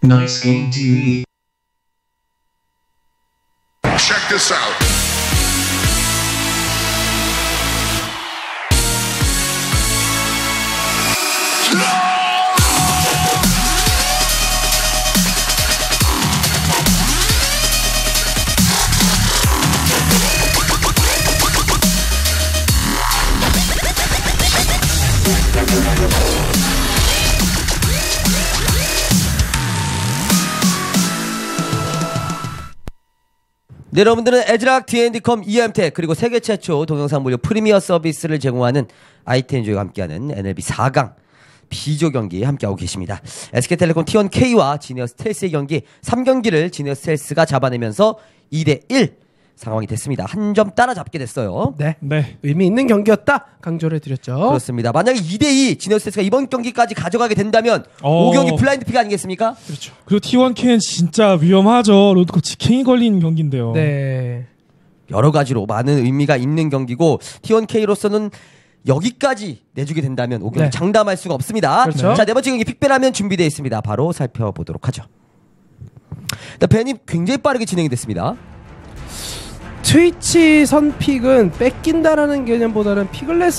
Nice game TV. Check this out. 네, 여러분들은 에즈락 D&D컴 EMTech 그리고 세계 최초 동영상 무료 프리미어 서비스를 제공하는 ITN조와 함께하는 NLB 4강 B조 경기 함께하고 계십니다. SK텔레콤 T1K와 지니어스 텔스의 경기 3경기를 지니어스 텔스가 잡아내면서 2대1 상황이 됐습니다. 한 점 따라잡게 됐어요. 네. 의미 있는 경기였다 강조를 드렸죠. 그렇습니다. 만약에 2대2 지니어스 텔스가 이번 경기까지 가져가게 된다면 5경기 블라인드 픽 아니겠습니까? 그렇죠. 그리고 T1K는 진짜 위험하죠. 로드컵 직행이 걸린 경기인데요. 네. 여러 가지로 많은 의미가 있는 경기고 T1K로서는 여기까지 내주게 된다면 5경기 네. 장담할 수가 없습니다. 그렇죠. 자, 네 번째 경기 픽배라면 준비되어 있습니다. 바로 살펴보도록 하죠. 일단 밴이 굉장히 빠르게 진행이 됐습니다. 트위치 선픽은 뺏긴다라는 개념보다는 피글렛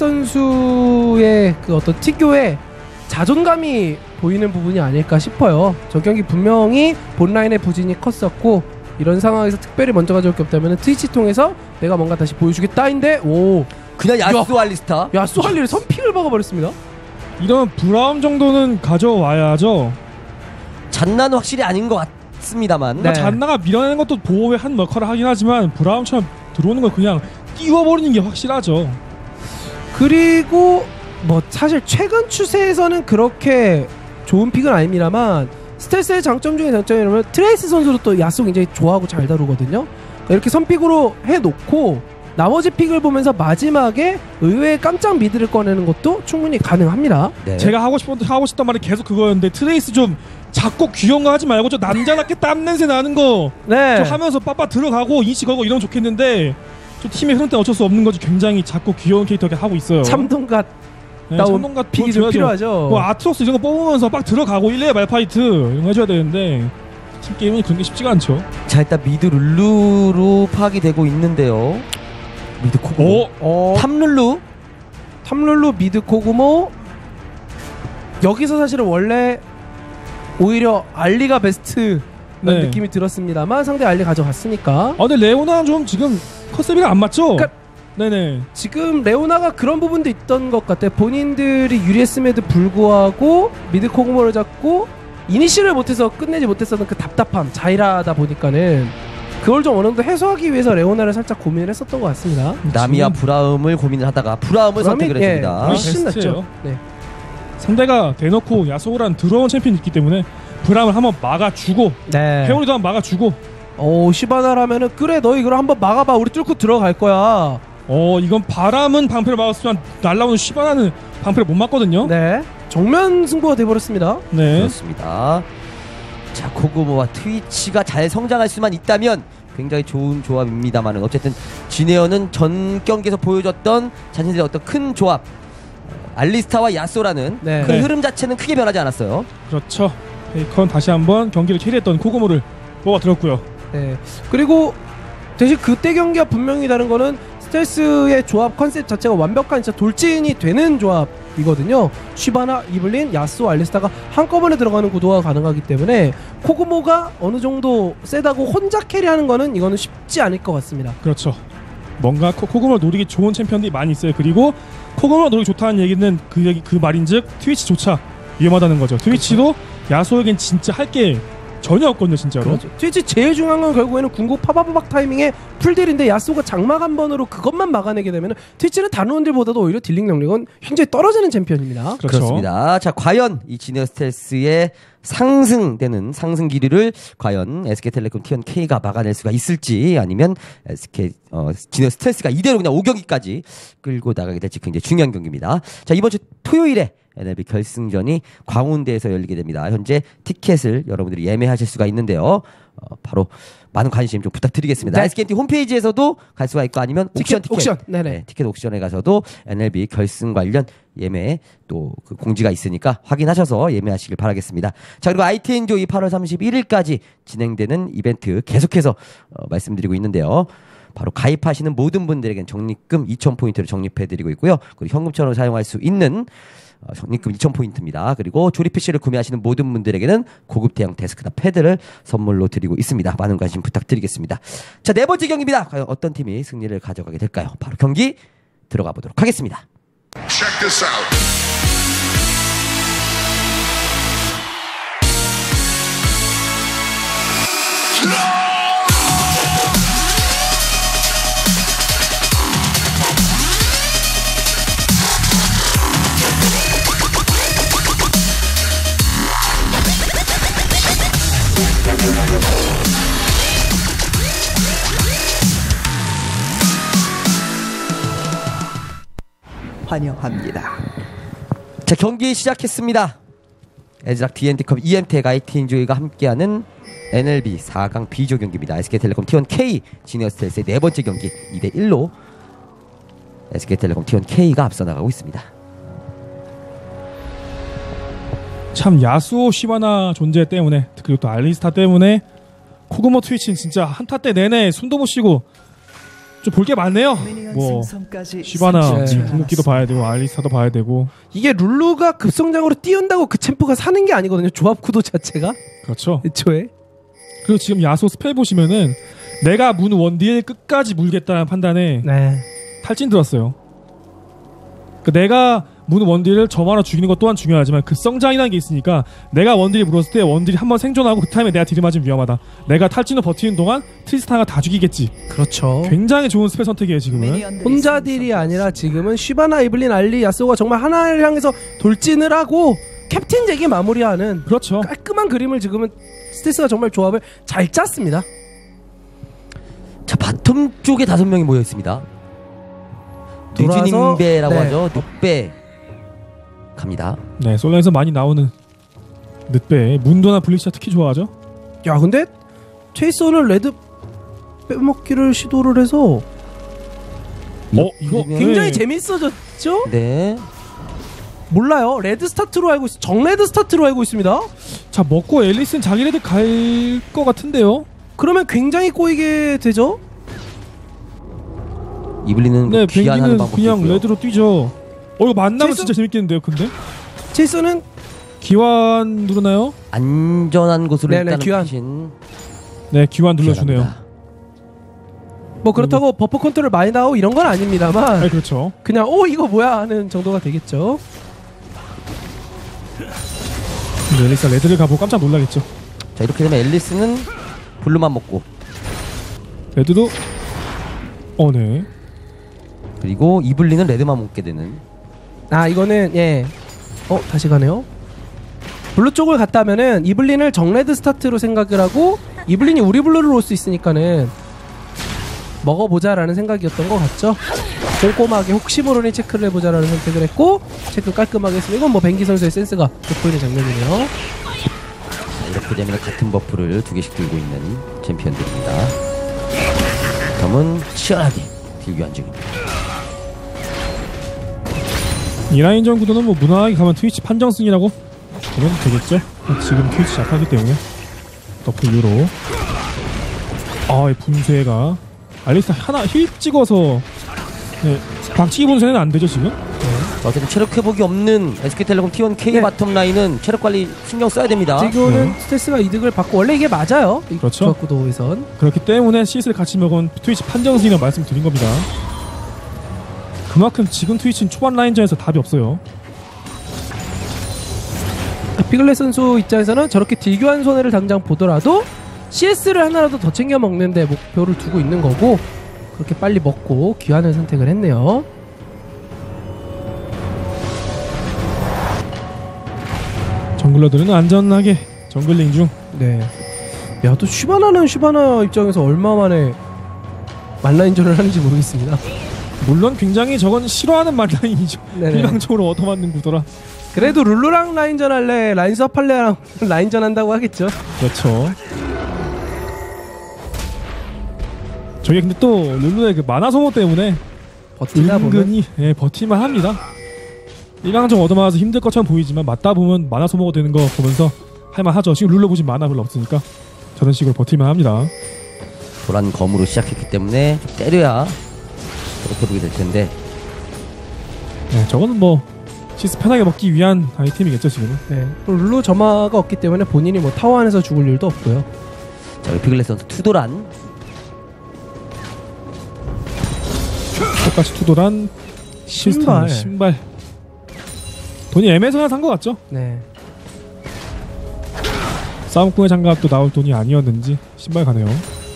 선수의 그 어떤 특유의 자존감이 보이는 부분이 아닐까 싶어요. 저 경기 분명히 본라인의 부진이 컸었고 이런 상황에서 특별히 먼저 가져올 게 없다면 트위치 통해서 내가 뭔가 다시 보여주겠다인데 오 그냥 야수 알리스타. 야수 할리를 선픽을 박아버렸습니다. 이런 브라움 정도는 가져와야죠. 잔나는 확실히 아닌 것 같습니다만. 네. 잔나가 밀어내는 것도 보호의 한 역할을 하긴 하지만 브라움처럼 들어오는 걸 그냥 띄워버리는 게 확실하죠. 그리고 뭐 사실 최근 추세에서는 그렇게 좋은 픽은 아닙니다만 스텔스의 장점 중에 장점이라면 트레이스 선수도 또 야수 굉장히 좋아하고 잘 다루거든요. 그러니까 이렇게 선픽으로 해놓고 나머지 픽을 보면서 마지막에 의외의 깜짝 미드를 꺼내는 것도 충분히 가능합니다. 네. 제가 하고 싶단 말이 계속 그거였는데 트레이스 좀 작고 귀여운 거 하지 말고 저 남자답게 땀 냄새 나는 거 네. 좀 하면서 빠빠 들어가고 인식 걸고 이러면 좋겠는데 저 팀의 흐름 때문에 어쩔 수 없는 거지. 굉장히 작고 귀여운 캐릭터를 하고 있어요. 참동갓 네, 나온 참동갓 픽이 좀 필요하죠. 뭐 아트록스 이런 거 뽑으면서 막 들어가고 1레 말파이트 이런 거 해줘야 되는데 팀 게임은 그런 게 쉽지가 않죠. 자, 일단 미드 룰루로 파악이 되고 있는데요. 미드 코고. 탑룰루. 탑룰루 미드 코구모. 여기서 사실은 원래 오히려 알리가 베스트 네. 느낌이 들었습니다만 상대 알리 가져갔으니까. 근데 레오나는 좀 지금 컨셉이랑 안 맞죠? 그러니까 네네. 지금 레오나가 그런 부분도 있던 것 같아요. 본인들이 유리했음에도 불구하고 미드 코구모를 잡고 이니시를 못해서 끝내지 못했었던 그 답답함, 자이라다 보니까는 그걸 좀 어느 정도 해소하기 위해서 레오나를 살짝 고민을 했었던 것 같습니다. 나미와 브라움을 고민을 하다가 브라움을 선택을 예, 했습니다. 훨씬 베스트예요. 낫죠. 네. 상대가 대놓고 야소란 들어온 챔피언이 있기 때문에 브라움을 한번 막아주고 네. 회오리도 한번 막아주고 시바나라면은 그래 너희 이걸 한번 막아봐 우리 뚫고 들어갈 거야. 이건 바람은 방패를 막았으면 날라오는 시바나는 방패를 못 막거든요. 네. 정면 승부가 돼버렸습니다. 네. 그렇습니다. 자, 코구모와 트위치가 잘 성장할 수만 있다면 굉장히 좋은 조합입니다만 어쨌든 지네어는 전 경기에서 보여줬던 자신들의 어떤 큰 조합 알리스타와 야소라는 네. 그 네. 흐름 자체는 크게 변하지 않았어요. 그렇죠. 베이컨 다시 한번 경기를 캐리했던 코고모를 뽑아들었고요. 네. 그리고 대신 그때 경기와 분명히 다른 거는 스텔스의 조합 컨셉 자체가 완벽한 진짜 돌진이 되는 조합이거든요. 쉬바나, 이블린, 야스오, 알리스타가 한꺼번에 들어가는 구도가 가능하기 때문에 코구모가 어느 정도 세다고 혼자 캐리하는 거는 이거는 쉽지 않을 것 같습니다. 그렇죠. 뭔가 코고모를 노리기 좋은 챔피언들이 많이 있어요. 그리고 코고모를 노리기 좋다는 얘기는 그 말인즉 트위치조차 위험하다는 거죠. 트위치도 야소에겐 진짜 할 게 전혀 없거든요, 진짜로. 그렇죠. 트위치 제일 중요한 건 결국에는 궁극 파바바박 타이밍에 풀딜인데 야스오가 장막 한 번으로 그것만 막아내게 되면 트위치는 다른 원딜보다도 오히려 딜링 능력은 굉장히 떨어지는 챔피언입니다. 그렇죠. 그렇습니다. 자, 과연 이 지니어 스텔스의 상승되는 상승 기류를 과연 SK텔레콤 T1K가 막아낼 수가 있을지 아니면 지니어 스텔스가 이대로 그냥 5경기까지 끌고 나가게 될지 굉장히 중요한 경기입니다. 자, 이번 주 토요일에 NLB 결승전이 광운대에서 열리게 됩니다. 현재 티켓을 여러분들이 예매하실 수가 있는데요. 바로 많은 관심 좀 부탁드리겠습니다. 네. SKT 홈페이지에서도 갈 수가 있고 아니면 옥션 티켓. 옥션. 네네. 네, 티켓 옥션에 가서도 NLB 결승 관련 예매 또 그 공지가 있으니까 확인하셔서 예매하시길 바라겠습니다. 자, 그리고 ITN조이 8월 31일까지 진행되는 이벤트 계속해서 말씀드리고 있는데요. 바로 가입하시는 모든 분들에게는 적립금 2,000포인트를 적립해드리고 있고요. 그리고 현금처럼 사용할 수 있는 적립금 2,000포인트입니다. 그리고 조립 PC를 구매하시는 모든 분들에게는 고급 대형 데스크탑 패드를 선물로 드리고 있습니다. 많은 관심 부탁드리겠습니다. 자, 네 번째 경기입니다. 과연 어떤 팀이 승리를 가져가게 될까요? 바로 경기 들어가 보도록 하겠습니다. Check this out. 환영합니다. 자, 경기 시작했습니다. 에즈락 D&D컵 EM택 ITN조이가 함께하는 NLB 4강 B조 경기입니다. SK텔레콤 T1K 지니어스텔스의 네 번째 경기 2대1로 SK텔레콤 T1K가 앞서 나가고 있습니다. 참 야수오 시바나 존재 때문에 그리고 또 알리스타 때문에 코그모 트위치는 진짜 한타 때 내내 숨도 못 쉬고 좀 볼 게 많네요. 뭐 시바나 궁극기도 봐야 되고 알리스타도 봐야 되고. 이게 룰루가 급성장으로 띄운다고 그 챔프가 사는 게 아니거든요. 조합 구도 자체가. 그렇죠. 애초에. 그리고 지금 야수 스펠 보시면은 내가 문 원딜 끝까지 물겠다는 판단에 네. 탈진 들었어요. 내가 문 원딜을 저만으로 죽이는 것 또한 중요하지만 그 성장이라는 게 있으니까 내가 원딜이 물었을 때 원딜이 한번 생존하고 그 타임에 내가 딜을 맞으면 위험하다. 내가 탈진으로 버티는 동안 트리스타가 다 죽이겠지. 그렇죠. 굉장히 좋은 스펠 선택이에요 지금은. 혼자 딜이 아니라 지금은 쉬바나, 이블린, 알리, 야스오가 정말 하나를 향해서 돌진을 하고 캡틴 잭이 마무리하는 그렇죠. 깔끔한 그림을 지금은 스테이스가 정말 조합을 잘 짰습니다. 자, 바텀 쪽에 5명이 모여 있습니다. 돌아서, 뉘즈님배라고 네. 하죠. 늑배 갑니다. 네, 솔라에서 많이 나오는 늑배. 문도나 블리치가 특히 좋아하죠. 야, 근데 체이서는 레드 빼먹기를 시도를 해서 이거 굉장히 네. 재밌어졌죠? 네. 몰라요. 레드 스타트로 알고 정레드 스타트로 알고 있습니다. 자, 먹고 앨리스는 자기 레드 갈 것 같은데요. 그러면 굉장히 꼬이게 되죠. 이블리는 네, 귀환하는 뱅기는 방법도 그냥 있고요. 레드로 뛰죠. 이거 만나면 체이서? 진짜 재밌겠는데요. 근데 체이서는 기환 누르나요? 안전한 곳으로 네네, 일단은 귀환. push인 네, 기환 눌러주네요. 귀환합니다. 뭐 그렇다고 버퍼 컨트롤 많이 나오고 이런 건 아닙니다만 네, 그렇죠. 그냥 이거 뭐야 하는 정도가 되겠죠. 근데 앨리스가 레드를 가보고 깜짝 놀라겠죠. 자, 이렇게 되면 앨리스는 블루만 먹고 레드도 네. 그리고 이블리는 레드만 먹게 되는. 아, 이거는 다시 가네요. 블루 쪽을 갔다면은 이블린을 정레드 스타트로 생각을 하고 이블린이 우리 블루를 올 수 있으니까는 먹어보자라는 생각이었던 것 같죠. 꼼꼼하게 혹시 모르니 체크를 해보자라는 선택을 했고 체크 깔끔하게 했습니다. 이건 뭐 뱅기 선수의 센스가 돋보이는 장면이네요. 자, 이렇게 되면 같은 버프를 2개씩 들고 있는 챔피언들입니다. 점은 치열하게 딜교환 중입니다. 이 라인전 구도는 뭐 무난하게 가면 트위치 판정승이라고 보면 되겠죠. 지금 트위치 약하기 때문에 더프 유로. 이 분쇄가 알리스타 하나 힐 찍어서 박치기 분쇄는 안 되죠 지금. 어쨌든 체력 회복이 없는 SK텔레콤 T1K 네. 바텀 라인은 체력 관리 신경 써야 됩니다. 지금은 스테스가 이득을 받고 원래 이게 맞아요. 이 그렇죠. 조합 구도에선. 그렇기 때문에 CS를 같이 먹은 트위치 판정승이라는 말씀 드린 겁니다. 그만큼 지금 트위치는 초반 라인전에서 답이 없어요. 피글렛 선수 입장에서는 저렇게 딜교환 손해를 당장 보더라도 CS를 하나라도 더 챙겨 먹는데 목표를 두고 있는 거고 그렇게 빨리 먹고 귀환을 선택을 했네요. 정글러들은 안전하게 정글링 중. 네. 야, 또 슈바나는 슈바나 입장에서 얼마 만에 만라인전을 하는지 모르겠습니다. 물론 굉장히 저건 싫어하는 말라인이죠. 네네. 일방적으로 얻어맞는 구도라. 그래도 룰루랑 라인전 할래, 라인수업 할래랑 라인전 한다고 하겠죠. 그렇죠. 저게 근데 또 룰루의 그 만화 소모 때문에 버티다 보면 은근히 버티만 합니다. 일방적으로 얻어맞아서 힘들 것처럼 보이지만 맞다 보면 만화 소모가 되는 거 보면서 할만하죠. 지금 룰루 보신 만화 별로 없으니까 저런 식으로 버틸만 합니다. 도란 검으로 시작했기 때문에 좀 때려야 저렇게 보게 될 텐데. 네, 저거는 뭐 시스 편하게 먹기 위한 아이템이겠죠 지금은. 네. 룰루 점화가 없기 때문에 본인이 뭐 타워 안에서 죽을 일도 없고요. 자, 피글렛 선수 투도란. 똑같이 투도란 신발. 돈이 애매해서 산 것 같죠? 네. 싸움꾼의 장갑도 나올 돈이 아니었는지 신발 가네요.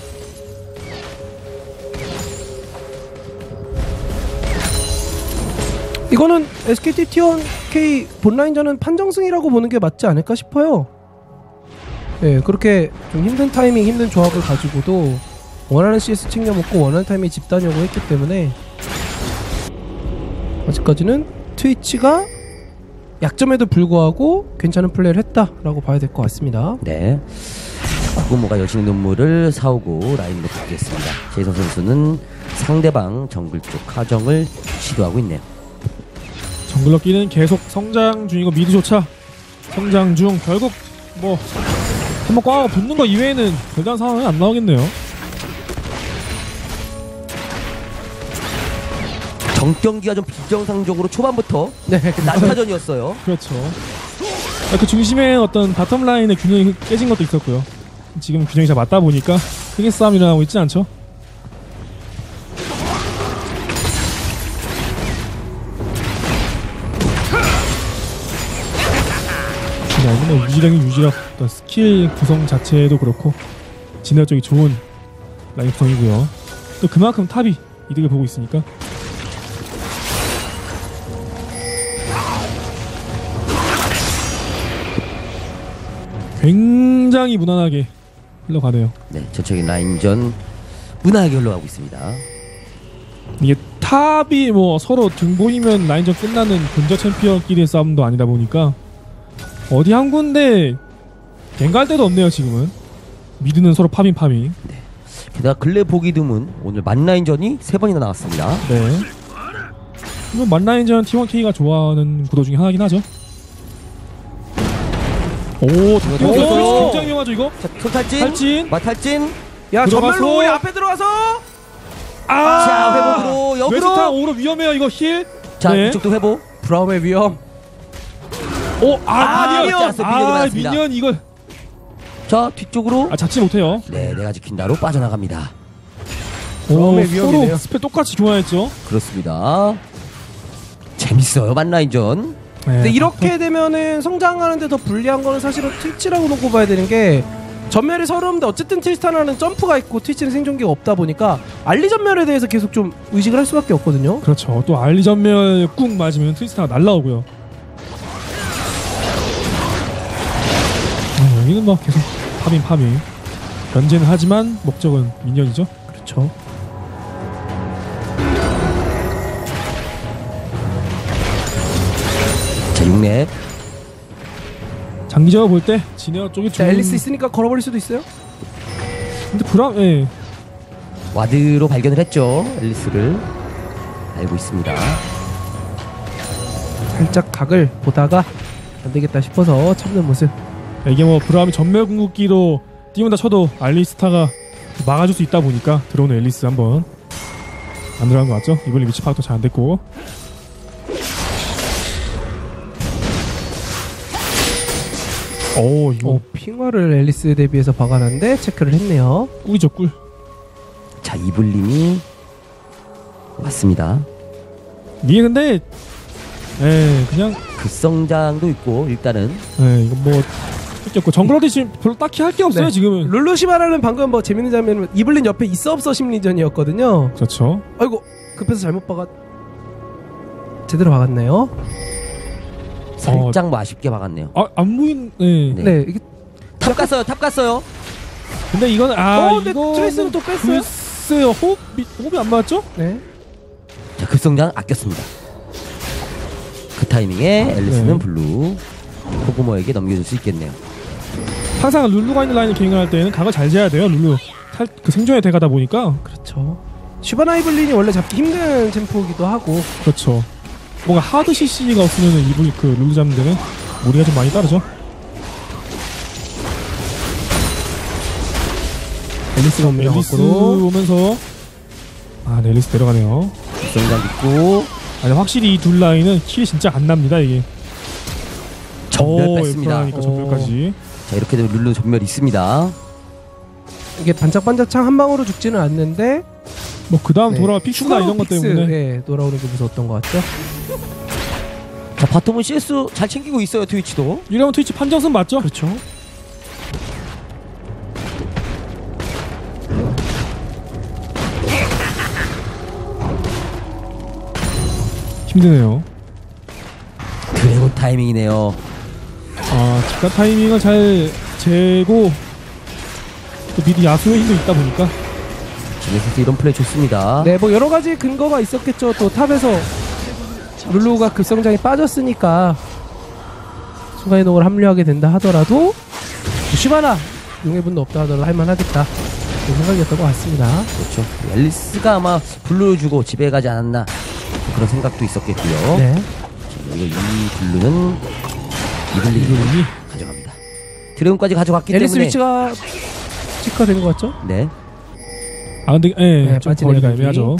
이거는 SKT T1K 본라인전은 판정승이라고 보는 게 맞지 않을까 싶어요. 네, 그렇게 좀 힘든 타이밍, 힘든 조합을 가지고도 원하는 CS 챙겨먹고 원하는 타이밍에 집단이라고 했기 때문에 아직까지는 트위치가 약점에도 불구하고 괜찮은 플레이를 했다라고 봐야 될 것 같습니다. 네. 코그모가 여신의 눈물을 사오고 라인으로 복귀했습니다. 제이선 선수는 상대방 정글 쪽 하정을 시도하고 있네요. 정글럭기는 계속 성장 중이고 미드조차 성장 중. 결국 뭐 한번 꽉 붙는 거 이외에는 별다른 상황이 안 나오겠네요. 정경기가 좀 비정상적으로 초반부터 네, 난타전이었어요. 그렇죠. 그 중심에 어떤 바텀 라인의 균형이 깨진 것도 있었고요. 지금 균형이 잘 맞다 보니까 크게 싸움이 일어나고 있지 않죠? 뭐 유지력이 유지력, 어떤 스킬 구성 자체도 그렇고 진화력이 좋은 라인 구성이고요. 또 그만큼 탑이 이득을 보고 있으니까. 굉장히 무난하게 흘러가네요. 네, 전체적인 라인전 무난하게 흘러가고 있습니다. 이게 탑이 뭐 서로 등 보이면 라인전 끝나는 근저 챔피언끼리의 싸움도 아니다 보니까 어디 한 군데 갱갈 데도 없네요 지금은. 미드는 서로 파밍. 네. 게다가 근래 보기 드문 오늘 만라인전이 3번이나 나왔습니다. 네. 이건 만라인전 T1K가 좋아하는 구도 중에 하나긴 하죠. 오, 굉장히 위험하죠 이거. 자, 손탈진, 탈진. 마탈진. 야, 들어가서. 전멸로 우리 앞에 들어가서 자, 회복으로 역으로. 웨스타 오로 위험해요 이거 힐. 자, 네. 이쪽도 회복. 브라움의 위험. 오, 미니언. 미니언 맞았습니다. 미니언 이걸. 자, 뒤쪽으로. 잡지 못해요. 네, 내가 지킨다로 빠져나갑니다. 오, 브라움의 서로 위험이네요. 스펙 똑같이 교환했죠. 그렇습니다. 재밌어요, 만라인전. 네. 근데 이렇게 되면은 성장하는데 더 불리한 거는 사실은 트위치라고 놓고 봐야 되는 게 전멸이 서로 없는데 어쨌든 트리스타나는 점프가 있고 트위치는 생존기가 없다 보니까 알리 전멸에 대해서 계속 좀 의식을 할 수밖에 없거든요. 그렇죠. 또 알리 전멸 꾹 맞으면 트위스타가 날라오고요. 여기는 뭐 계속 파밍. 견제는 하지만 목적은 미니언이죠. 그렇죠. 자, 6렙. 장기적으로 볼 때 진에어 쪽이 자, 앨리스 있으니까 걸어버릴 수도 있어요. 근데 예. 와드로 발견을 했죠. 앨리스를 알고 있습니다. 살짝 각을 보다가 안 되겠다 싶어서 참는 모습. 이게 뭐 브라움이 전멸 궁극기로 띄운다 쳐도 알리스타가 막아줄 수 있다 보니까 들어오는 앨리스 한번 안 들어간 것 같죠? 이번에 위치 파악도 잘 안 됐고. 오, 이거 핑화를 앨리스에 대비해서 박아놨는데 체크를 했네요. 꿀이죠 꿀. 자, 이블린이 왔습니다. 이게 근데 그냥 급성장도 있고 일단은 이거 뭐 뜯겼고 정글러도 지금 별로 딱히 할 게 없어요. 네. 지금은. 룰루시바라는 방금 뭐 재밌는 장면은 이블린 옆에 있어 없어 심리전이었거든요. 그렇죠. 아이고 급해서 잘못 박았. 제대로 박았네요. 살짝 뭐 아쉽게 박았네요. 안 보인. 네. 네. 네, 이게 탑 갔어요. 근데 이거는 근데 이거 트레이스는 또 뺐어요? 글쎄요. 호흡이 안 맞았죠? 네. 자, 급성장 아꼈습니다. 그 타이밍에 앨리스는 네. 블루 코그모에게 넘겨줄 수 있겠네요. 항상 룰루가 있는 라인을 갱을 때는 각을 잘 재야 돼요. 룰루 그 생존의 대가다 보니까. 그렇죠. 슈바나 이블린이 원래 잡기 힘든 챔프이기도 하고. 그렇죠. 뭔가 하드 CC가 없으면 이불 그 룰루 잡는 데는 무리가 좀 많이 따르죠. 앨리스가 옵니다. 앨리스 거꾸로. 오면서 네, 앨리스 내려가네요. 급성장 있고 아니 확실히 이 둘 라인은 킬이 진짜 안 납니다 이게. 전멸 뺐습니다. 그러니까 전멸까지. 자, 이렇게 되면 룰루 전멸 있습니다. 이게 반짝반짝창 한 방으로 죽지는 않는데 뭐 그 다음 네. 돌아가 픽스나 이런 것 픽스, 때문에. 네, 돌아오는 게 무서웠던 것 같죠. 자, 바텀은 CS 잘 챙기고 있어요. 트위치도. 이러면 트위치 판정승 맞죠? 그렇죠. 힘드네요. 드래곤 타이밍이네요. 집값 타이밍을 잘 재고 또 미드 야수의 힘도 있다 보니까. 진에서 이런 플레이 좋습니다. 네, 뭐 여러 가지 근거가 있었겠죠. 또 탑에서 룰루가 급성장이 빠졌으니까 순간이동을 합류하게 된다 하더라도 슈바나 용해분도 없다 하더라도 할만하겠다 그런 생각이었던 것 같습니다. 그렇죠. 앨리스가 아마 블루를 주고 집에 가지 않았나 그런 생각도 있었겠고요. 네. 자, 이 블루는 이블린이 가져갑니다. 드래곤까지 가져갔기 앨리스 때문에 위치가 체크가 된 것 같죠? 네. 근데 네, 좀 빠지는 거리가 느낌이. 애매하죠.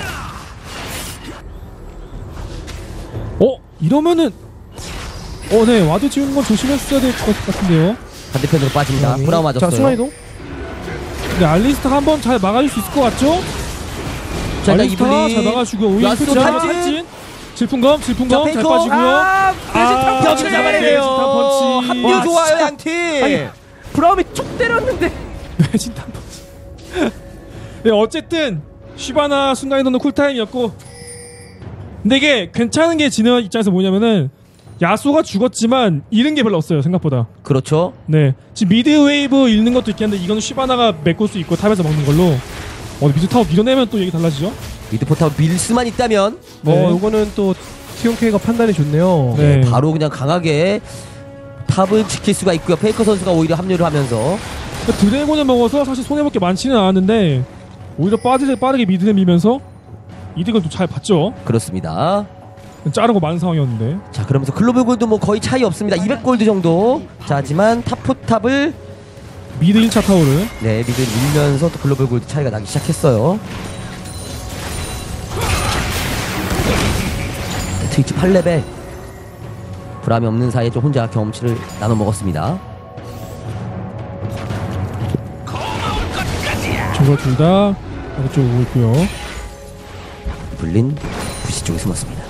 이러면은 네, 와드 지우는 건 조심했어야 될 것 같은데요. 반대편으로 빠집니다. 브라운 맞았어요. 자, 순간이동. 근데 알리스타가 한번 잘 막아줄 수 있을 것 같죠? 자, 일단 알리스타가 이블린 잘 막아주고 오히려 야수 패치하면 탈진. 탈진. 질풍검 자, 잘 페이커. 빠지고요. 여기를 잡아내네요. 펀치. 합류 와, 좋아요, 진짜. 양팀. 아니, 브라움이 쭉 때렸는데 진짜 펀치. 네, 어쨌든 슈바나 순간이동도 쿨타임이었고, 근데 이게 괜찮은 게 진행 입장에서 뭐냐면은 야수가 죽었지만 잃은 게 별로 없어요 생각보다. 그렇죠. 네, 지금 미드 웨이브 잃는 것도 있긴 한데 이거는 슈바나가 메꿀 수 있고 탑에서 먹는 걸로. 미드 타워 밀어내면 또 얘기 달라지죠. 미드포탑 밀 수만 있다면 네. 요거는 또 TMK가 판단이 좋네요. 네. 바로 그냥 강하게 탑을 지킬 수가 있고요. 페이커 선수가 오히려 합류를 하면서 드래곤을 먹어서 사실 손해볼 게 많지는 않았는데 오히려 빠르게 미드를 밀면서 이득을 또 잘 봤죠. 그렇습니다. 자르고 많은 상황이었는데. 자, 그러면서 글로벌 골드 뭐 거의 차이 없습니다. 200골드 정도. 자, 하지만 탑포탑을 미드 1차 타워를. 네, 미드 밀면서 또 글로벌 골드 차이가 나기 시작했어요. 네, 트위치 8레벨. 브람이 없는 사이에 좀 혼자 경험치를 나눠 먹었습니다. 저거 둘다 아래쪽 오고 있고요. 블린 부시 쪽에 숨었습니다.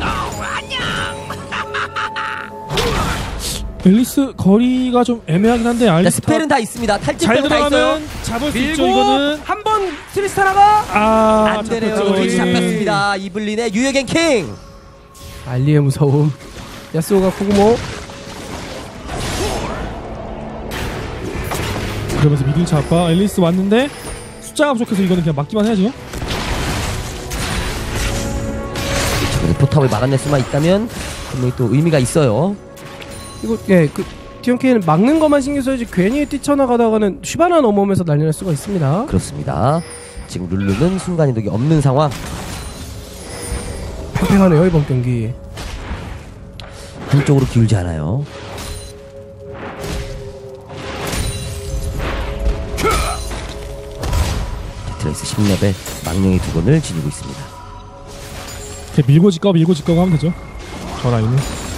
앨리스 거리가 좀 애매하긴 한데 자, 알리스타 스펠은 다 있습니다. 탈진 잘 빼고 다 있어요. 들어가면 잡을 수 있죠. 이거는 한번 트리스타나가 안 되네요. 잡혔죠. 트위치 잡혔습니다. 이블린의 유효갱 킹. 알리의 무서움. 야스오가 코구모. 그러면서 미드 1차 아빠 앨리스 왔는데 숫자가 부족해서 이거는 그냥 막기만 해야죠. 자, 포탑을 막아낼 수만 있다면 분명히 또 의미가 있어요. 이거 그 TMK는 막는 것만 신경 써야지 괜히 뛰쳐나가다가는 슈바나 넘어오면서 난리 날 수가 있습니다. 그렇습니다. 지금 룰루는 순간이동이 없는 상황. 팽팽하네요 이번 경기. 한쪽으로 기울지 않아요. 테트라이스 10레벨 망령의 두 건을 지니고 있습니다. 이렇게 밀고 직가고 하면 되죠. 저 라인은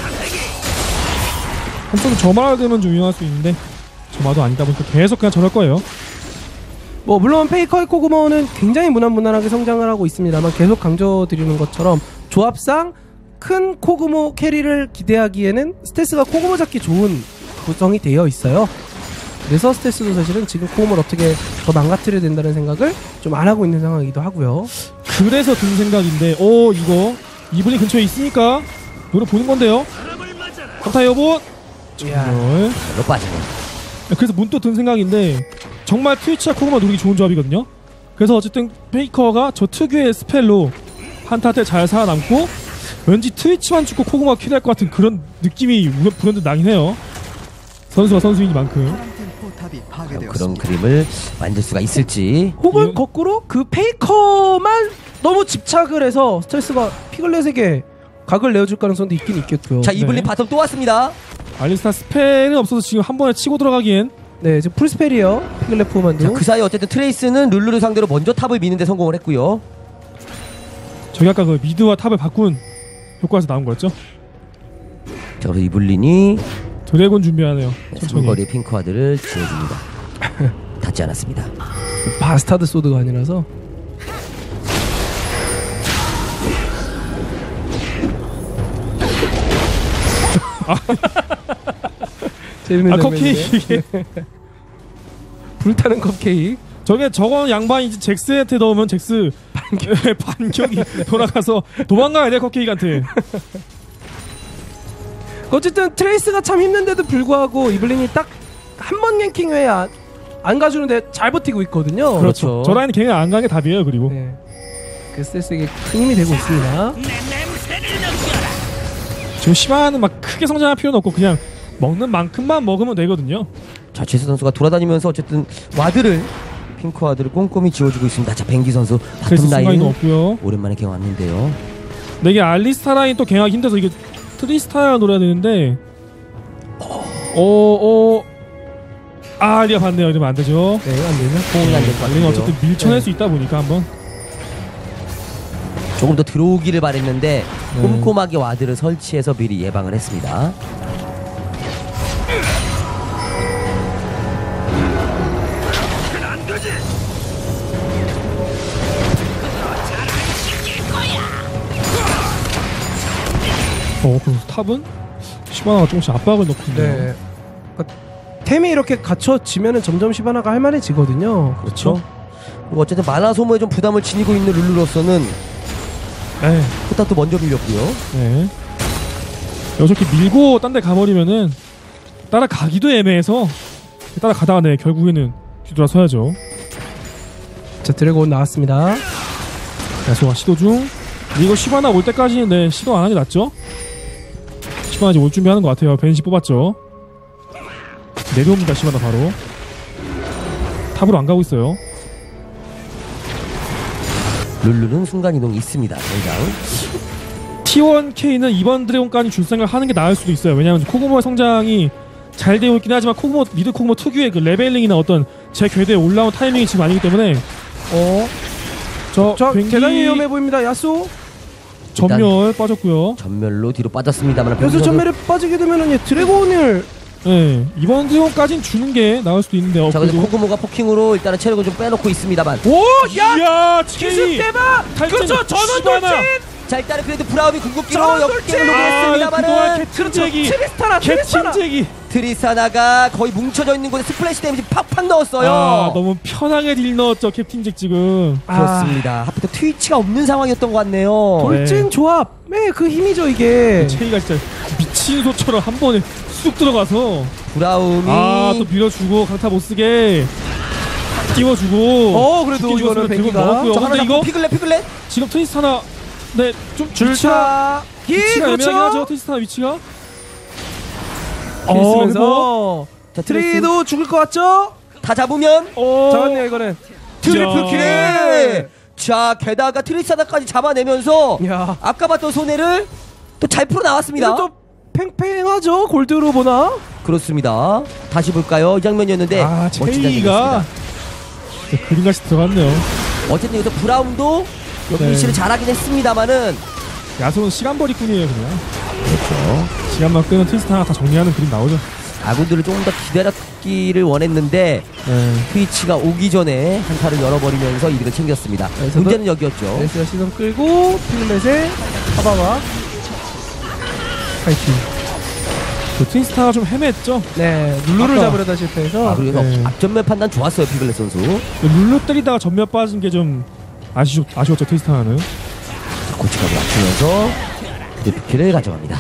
한쪽은 점화가 되면 좀 위험할 수 있는데 점화도 아니다 보니까 계속 그냥 저럴 거예요. 뭐 물론 페이커의 코구모는 굉장히 무난무난하게 성장을 하고 있습니다만 계속 강조드리는 것처럼 조합상 큰 코구모 캐리를 기대하기에는 스테스가 코구모 잡기 좋은 구성이 되어 있어요. 그래서 스테스도 사실은 지금 코구모를 어떻게 더 망가뜨려야 된다는 생각을 좀 안 하고 있는 상황이기도 하고요. 그래서 든 생각인데 이거 이분이 근처에 있으니까 노려보는 건데요. 감타 여보 이야. 별로 빠지네. 그래서 문득 든 생각인데 정말 트위치와 코그마 노리기 좋은 조합이거든요. 그래서 어쨌든 페이커가 저 특유의 스펠로 한타 때 잘 살아남고 왠지 트위치만 죽고 코그마 킬할 것 같은 그런 느낌이 불현듯 나긴 해요. 선수가 선수이니만큼. 그런 그림을 만들 수가 있을지. 혹은 예. 거꾸로 그 페이커만 너무 집착을 해서 스텔스가 피글렛에게 각을 내어줄 가능성도 있긴 있겠고요. 자 이블린 네. 바텀 또 왔습니다. 알리스타 스펠은 없어서 지금 한 번에 치고 들어가기엔 네, 지금 풀스펠이요. 피글렛 포만도. 자, 그 사이 어쨌든 트레이스는 룰루를 상대로 먼저 탑을 미는데 성공을 했고요. 저기 아까 그 미드와 탑을 바꾼 효과에서 나온 거였죠? 자 그래서 이블린이 드래곤 준비하네요. 천천히. 삼거리에 핑크와드를 지어줍니다. 닿지 않았습니다. 바스타드 소드가 아니라서. 재밌는 장면이네. 컵케이크. 불타는 컵케이크. 저건 양반이지. 잭스한테 넣으면 잭스 반격이 돌아가서 도망가야 돼 컵케이크한테. 어쨌든 트레이스가 참 힘든데도 불구하고 이블린이 딱 한 번 갱킹 외에 안 가주는데 잘 버티고 있거든요. 그렇죠. 저 라인은 걔가 안 가는 게 답이에요. 그리고 네. 그 스텔스에게 큰 힘이 되고 있습니다. 지금 시바는 막 크게 성장할 필요는 없고 그냥 먹는 만큼만 먹으면 되거든요. 자 제스 선수가 돌아다니면서 어쨌든 와드를 핑크와드를 꼼꼼히 지어주고 있습니다. 자 뱅기 선수 그래서 바텀 순간이 라인 없고요. 오랜만에 갱 왔는데요. 근데 이게 알리스타 라인 또 갱하기 힘들어서 이게 트리스타야 노려야 되는데 알리가 봤네요. 이러면 안 되죠. 네, 안 되죠. 호응이 안 될 것 알리는 같은데요. 어쨌든 밀쳐낼 수 있다 보니까 한번 조금 더 들어오기를 바랬는데 꼼꼼하게 와드를 설치해서 미리 예방을 했습니다. 그럼 탑은 시바나가 조금씩 압박을 넣고 있네요. 네. 그러니까 템이 이렇게 갖춰지면은 점점 시바나가 할만해지거든요. 그렇죠. 그리고 어쨌든 만화 소모에 좀 부담을 지니고 있는 룰루로서는 네. 포탑도 먼저 밀렸고요. 네. 이렇게 밀고 딴 데 가버리면은 따라가기도 애매해서 따라가다가 네 결국에는 뒤돌아서야죠. 자, 드래곤 나왔습니다. 야소가 시도 중. 이거 시바나 올 때까지는 네 시도 안 하는 게 낫죠. 시바나 이제 올 준비하는 것 같아요. 벤시 뽑았죠. 내려옵니다. 시바나 바로 탑으로 안 가고 있어요. 룰루는 순간이동이 있습니다. 당장. T1K는 이번 드래곤까지 줄 생각을 하는 게 나을 수도 있어요. 왜냐하면 코그모의 성장이 잘 되고 있긴 하지만 코그모 미드 코그모 특유의 그 레벨링이나 어떤 제 궤도에 올라온 타이밍이 지금 아니기 때문에 저 뱅기 대단히 위험해 보입니다. 야수. 전멸 빠졌고요. 전멸로 뒤로 빠졌습니다만 야수 전멸에 빠지게 되면은 드래곤을 네, 이번 드래곤까지는 주는 게 나을 수도 있는데 자 근데 코그모가 포킹으로 일단은 체력을 좀 빼놓고 있습니다만 오! 야! 이야 기습 대박! 탈진, 그렇죠. 전원 시바나. 돌진! 자 일단은 그래도 브라움이 궁극기로 전원 역경을 돌진! 그동안 노리겠습니다만은 캡틴잭이 트리스타나! 캡틴잭이 트리사나가 거의 뭉쳐져 있는 곳에 스플래시 데미지 팍팍 넣었어요. 너무 편하게 딜 넣었죠 캡틴잭 지금. 그렇습니다. 하필 또 트위치가 없는 상황이었던 것 같네요. 돌진 조합! 네, 그 힘이죠 이게. 체이가 진짜 미친 소처럼 한 번에 쑥 들어가서 브라움이 또 밀어주고 강타 못쓰게 띄워주고 그래도 죽긴 이거는 죽었으면 들고 뱅기가. 먹었고요. 저 하나 근데 잡고 이거 피글렛 지금 트리스타나 좀 줄차 위치가 그렇죠. 애매하긴 하죠. 트리스타나 위치가 있으면서 자 트리도 트리도 죽을 것 같죠? 다 잡으면 잡았네요 이거는. 트리플 킬. 자 게다가 트리사나까지 잡아내면서 야, 아까 봤던 손해를 또 잘 풀어 나왔습니다. 이거 또 팽팽하죠 골드로 보나? 그렇습니다. 다시 볼까요? 이 장면이었는데 멋진 체이가 장면이었습니다. 그림같이 들어갔네요. 어쨌든 여기서 브라움도 여기 네. 위치를 잘하긴 했습니다만은 야소는 시간벌이꾼이에요 그냥. 그렇죠. 시간만 끄면 트리스타나 다 정리하는 그림 나오죠. 아군들을 조금 더 기다렸기를 원했는데 트위치가 오기 전에 한타를 열어버리면서 이득을 챙겼습니다. 여기서도- 문제는 여기였죠. 레스가 시선 끌고 필렛의 하바와 파이팅. 그 트리스타가 좀 헤맸죠. 네, 룰루를 아까- 잡으려다 실패해서. 아 그리고 네. 앞전면 판단 좋았어요 피글렛 선수. 룰루 때리다가 전멸 빠진 게 좀 아쉬웠죠 트리스타나는. 고치까지 맞추면서 드리프킬을 가져갑니다.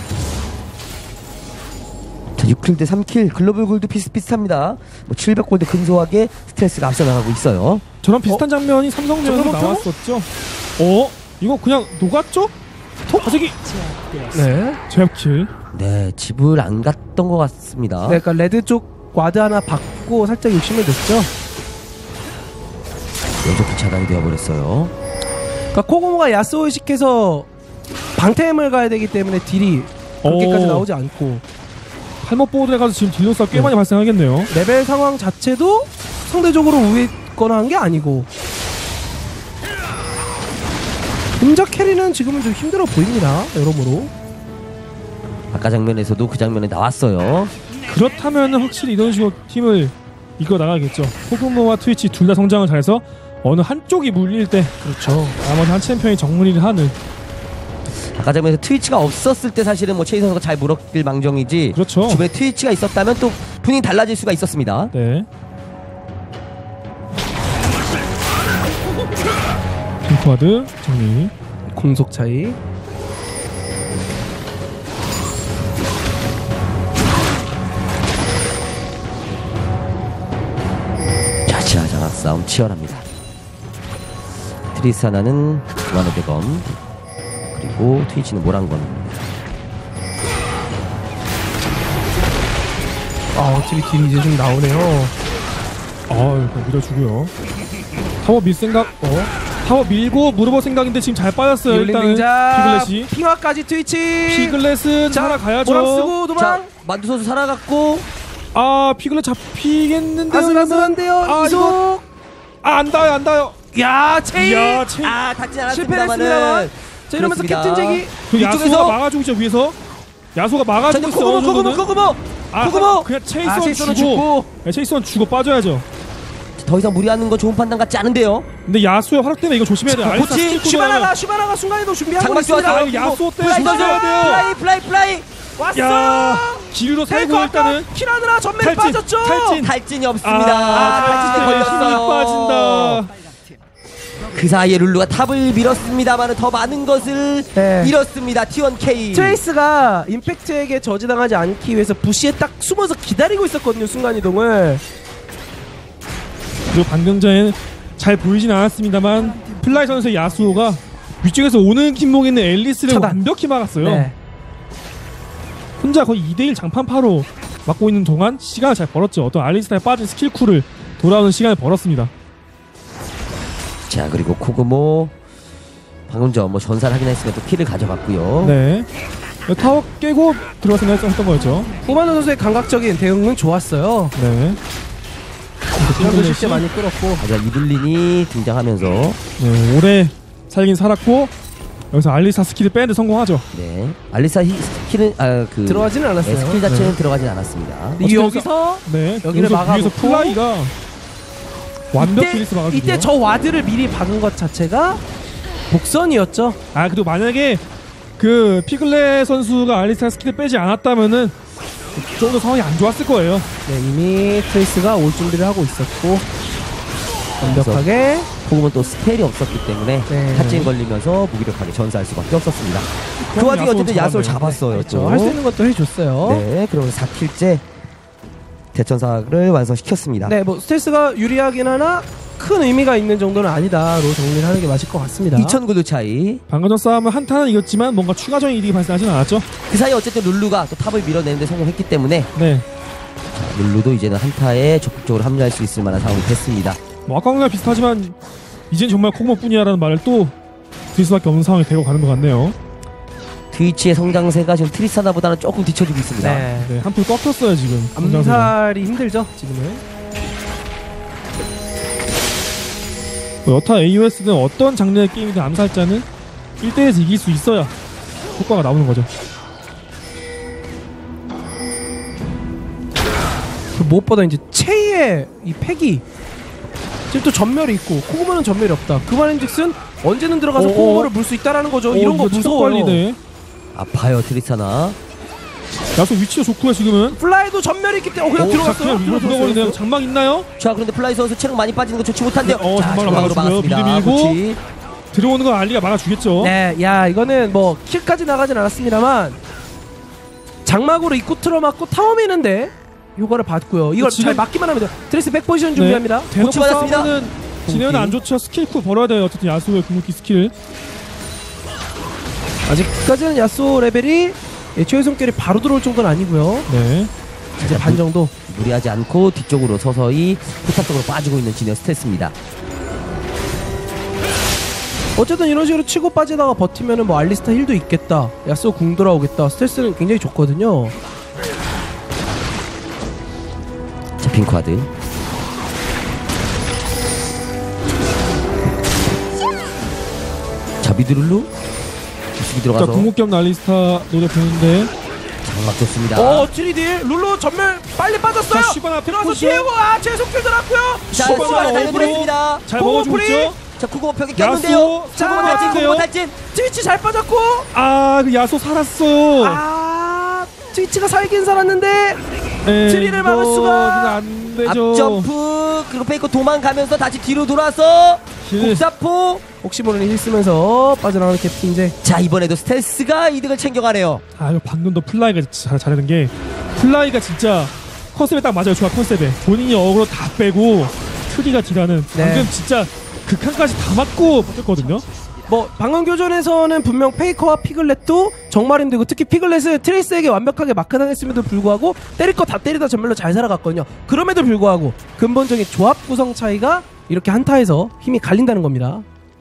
자 6킬 대 3킬 글로벌 골드 비슷비슷합니다. 뭐 700골드 근소하게 스트레스가 앞서 나가고 있어요. 저런 비슷한 장면이 삼성전에서 저거부터? 나왔었죠. 이거 그냥 녹았죠? 톡하기 네. 제압킬. 네, 집을 안 갔던 것 같습니다. 네, 그러니까 레드 쪽 와드 하나 받고 살짝 욕심을 냈죠. 연속 차단이 되어버렸어요. 그러니까 코고모가 야스오 의식해서 방템을 가야 되기 때문에 딜이 그렇게까지 나오지 않고 팔목 보호대 가서 지금 딜로스가 꽤 많이 발생하겠네요. 레벨 상황 자체도 상대적으로 우위거나 한 게 아니고 혼자 캐리는 지금은 좀 힘들어 보입니다. 여러모로. 아까 장면에서도 그 장면에 나왔어요. 그렇다면 확실히 이런 식으로 팀을 이끌어 나가겠죠. 코그모와 트위치 둘 다 성장을 잘해서 어느 한쪽이 물릴 때 그렇죠. 나머지 한 챔피언이 정리를 하는. 아까 장면에서 트위치가 없었을 때 사실은 뭐 체이 선수가 잘 물었길 망정이지. 그렇죠. 주변에 트위치가 있었다면 또 분위기 달라질 수가 있었습니다. 네. 핑크와드 정리. 공속 차이. 자, 지하 장악 싸움 치열합니다. 트리사나는 중앙의 대검, 그리고 트위치는 모란건. 확실히 딜이 이제 좀 나오네요. 이거 밀어주고요. 타워 밀 생각. 타워 밀고 물어볼 생각인데 지금 잘 빠졌어요. 일단은 피글렛이. 핑화까지 트위치. 피글렛은 살아가야죠. 보람 쓰고 도망. 자, 만두 선수 살아갔고. 피글렛 잡히겠는데요. 아슬아슬한데요. 이속. 안 닿아요. 야, 체이. 닿지 않았습니다만은. 실패했습니다만. 자, 이러면서 그렇습니다. 캡틴 제기. 그 야수가 위쪽에서. 막아주고 있죠. 위에서 야수가 막아주고 있어요. 코그모. 그냥 체이스원 죽고. 네, 체이스원 죽고 빠져야죠. 더 이상 무리하는 건 좋은 판단 같지 않은데요. 근데 야수의 활약 때문에 이거 조심해야 돼요. 알리스타 스킬 슈바나가 순간에도 준비하고 장막 있습니다. 좋았어요. 야수 때 플라이 조심해야 돼요. 플라이. 왔어. 야, 기류로 살고 일단은 킬하느라 전멸 빠졌죠. 탈진이 없습니다. 탈진이 힘이 걸렸어요. 빠진다. 그 사이에 룰루가 탑을 밀었습니다만 더 많은 것을 네. 잃었습니다. T1K. 트레이스가 임팩트에게 저지당하지 않기 위해서 부시에 딱 숨어서 기다리고 있었거든요. 순간이동을. 그리고 방금 전에는 잘 보이진 않았습니다만 플라이 선수의 야수가 위쪽에서 오는 김목에 있는 앨리스를 차단. 완벽히 막았어요. 네. 혼자 거의 2대1 장판파로 막고 있는 동안 시간을 잘 벌었죠. 어떤 알리스타에 빠진 스킬쿨을 돌아오는 시간을 벌었습니다. 자, 그리고 코그모 방금 전 뭐 전사를 하긴 했으면 또 킬을 가져갔고요. 네. 타워 깨고 들어갈 생각했던 거였죠. 후마노 선수의 감각적인 대응은 좋았어요. 네. 시간도 실제 많이 끌었고. 자, 이블린이 등장하면서 네, 오래 살긴 살았고 여기서 알리스타 스킬을 빼는데 성공하죠. 네, 알리사 스킬은 들어가지는 않았어요. 스킬 자체는 네. 들어가진 않았습니다. 여기서 네, 여기를 여기서 막아놓고 위에서 플라이가 완벽히 리스 막아주고요. 이때 저 와드를 미리 박은 것 자체가 복선이었죠. 그리고 만약에 그 피글렛 선수가 알리스타 스킬을 빼지 않았다면은 좀 더 상황이 안 좋았을 거예요. 네, 이미 트레이스가 올 준비를 하고 있었고 완벽하게. 코그모는 또 스펠이 없었기 때문에 네. 탈진 걸리면서 무기력하게 전사할 수밖에 없었습니다. 그 와중에 어쨌든 야수를 잡았어요. 그렇죠. 할 수 있는 것도 해줬어요. 네, 그러면서 4킬째 대천사를 완성시켰습니다. 네, 뭐 스텔스가 유리하긴 하나 큰 의미가 있는 정도는 아니다로 정리를 하는 게 맞을 것 같습니다. 2009도 차이. 방금 전 싸움은 한타는 이겼지만 뭔가 추가적인 이득이 발생하진 않았죠. 그 사이에 어쨌든 룰루가 또 탑을 밀어내는데 성공했기 때문에 네. 룰루도 이제는 한타에 적극적으로 합류할 수 있을 만한 상황이 됐습니다. 뭐 아까랑 비슷하지만 이젠 정말 코그모뿐이야라는 말을 또 드릴 수밖에 없는 상황이 되고 가는 것 같네요. 트위치의 성장세가 지금 트리사나보다는 조금 뒤쳐지고 있습니다. 네. 네, 한풀 꺾였어요 지금. 암살이 힘들죠 지금은. 여타 AOS는 어떤 장르의 게임이든 암살자는 1대1에서 이길 수 있어야 효과가 나오는 거죠. 무엇보다 이제 체이의 이 팩이 지금 또 전멸이 있고 코그모는 전멸이 없다. 그 말인즉슨 언제는 들어가서 코그모를 물 수 있다라는 거죠. 이런 거 무서워요. 빨리네. 아파요 트리사나. 야수 위치가 좋고요 지금은. 플라이도 전멸이 있기 때문에 그냥 들어갔어요. 그냥 들어버리네요. 장막 있나요? 자, 그런데 플라이 선수 체력 많이 빠지는 거 좋지 못한데요. 네, 자, 장막으로 장막으로 막아주고요. 막았습니다. 미드 밀고. 그렇지. 들어오는 건 알리가 막아주겠죠. 네, 야 이거는 뭐 킬까지 나가진 않았습니다만 장막으로 입구 틀어막고 타워 미는데 효과를 받고요. 이걸 지금- 잘 막기만 하면 돼요. 트레이스 백포지션 준비합니다. 대놓고 고치 받았습니다. 싸우면은 진행은 안 좋죠. 스킬 쿨 벌어야 돼요. 어쨌든 야수의 궁극기 스킬. 아직까지는 야쏘 레벨이 최후의 손길이 바로 들어올 정도는 아니고요. 네. 이제 반 정도. 무리하지 않고 뒤쪽으로 서서히 포탑 쪽으로 빠지고 있는 진영 스텔스입니다. 어쨌든 이런 식으로 치고 빠지다가 버티면은 뭐 알리스타 힐도 있겠다, 야쏘 궁 돌아오겠다, 스텔스는 굉장히 좋거든요. 자, 핑크와드. 자, 미드룰루 기술이 자, 들어가서 궁극겸 날리스타 노려보는데 장막 좋습니다. 3D 룰루 전멸 빨리 빠졌어요. 자, 시바나 들어가서 포지션. 피우고 최속길 들어갔고요. 자, 시바나 시바나 어그로 달려들었습니다. 잘 고고 먹어주고 프리. 있죠. 자, 쿠고 벽에 꼈는데요. 야쏘 자, 쿠고 탈진, 같은데요? 쿠고 탈진. 트위치 잘 빠졌고, 그 야소 살았어요. 트위치가 살긴 살았는데 네, 트리를 막을 수가. 안 되죠. 앞점프 그리고 페이커 도망가면서 다시 뒤로 돌아서 힐. 국사포. 혹시 모르는 힐 쓰면서 빠져나가는 캡틴제. 자, 이번에도 스텔스가 이득을 챙겨가네요. 이거 방금도 플라이가 잘하는 게, 플라이가 진짜 컨셉에 딱 맞아요. 좋아, 컨셉에 본인이 어그로 다 빼고 트리가 딜하는. 네. 방금 진짜 극한까지 다 맞고 버텼거든요. 뭐 방금 교전에서는 분명 페이커와 피글렛도 정말 힘들고, 특히 피글렛은 트레이스에게 완벽하게 마크당했음에도 불구하고 때릴 거 다 때리다 전멸로 잘 살아갔거든요. 그럼에도 불구하고 근본적인 조합 구성 차이가 이렇게 한타에서 힘이 갈린다는 겁니다.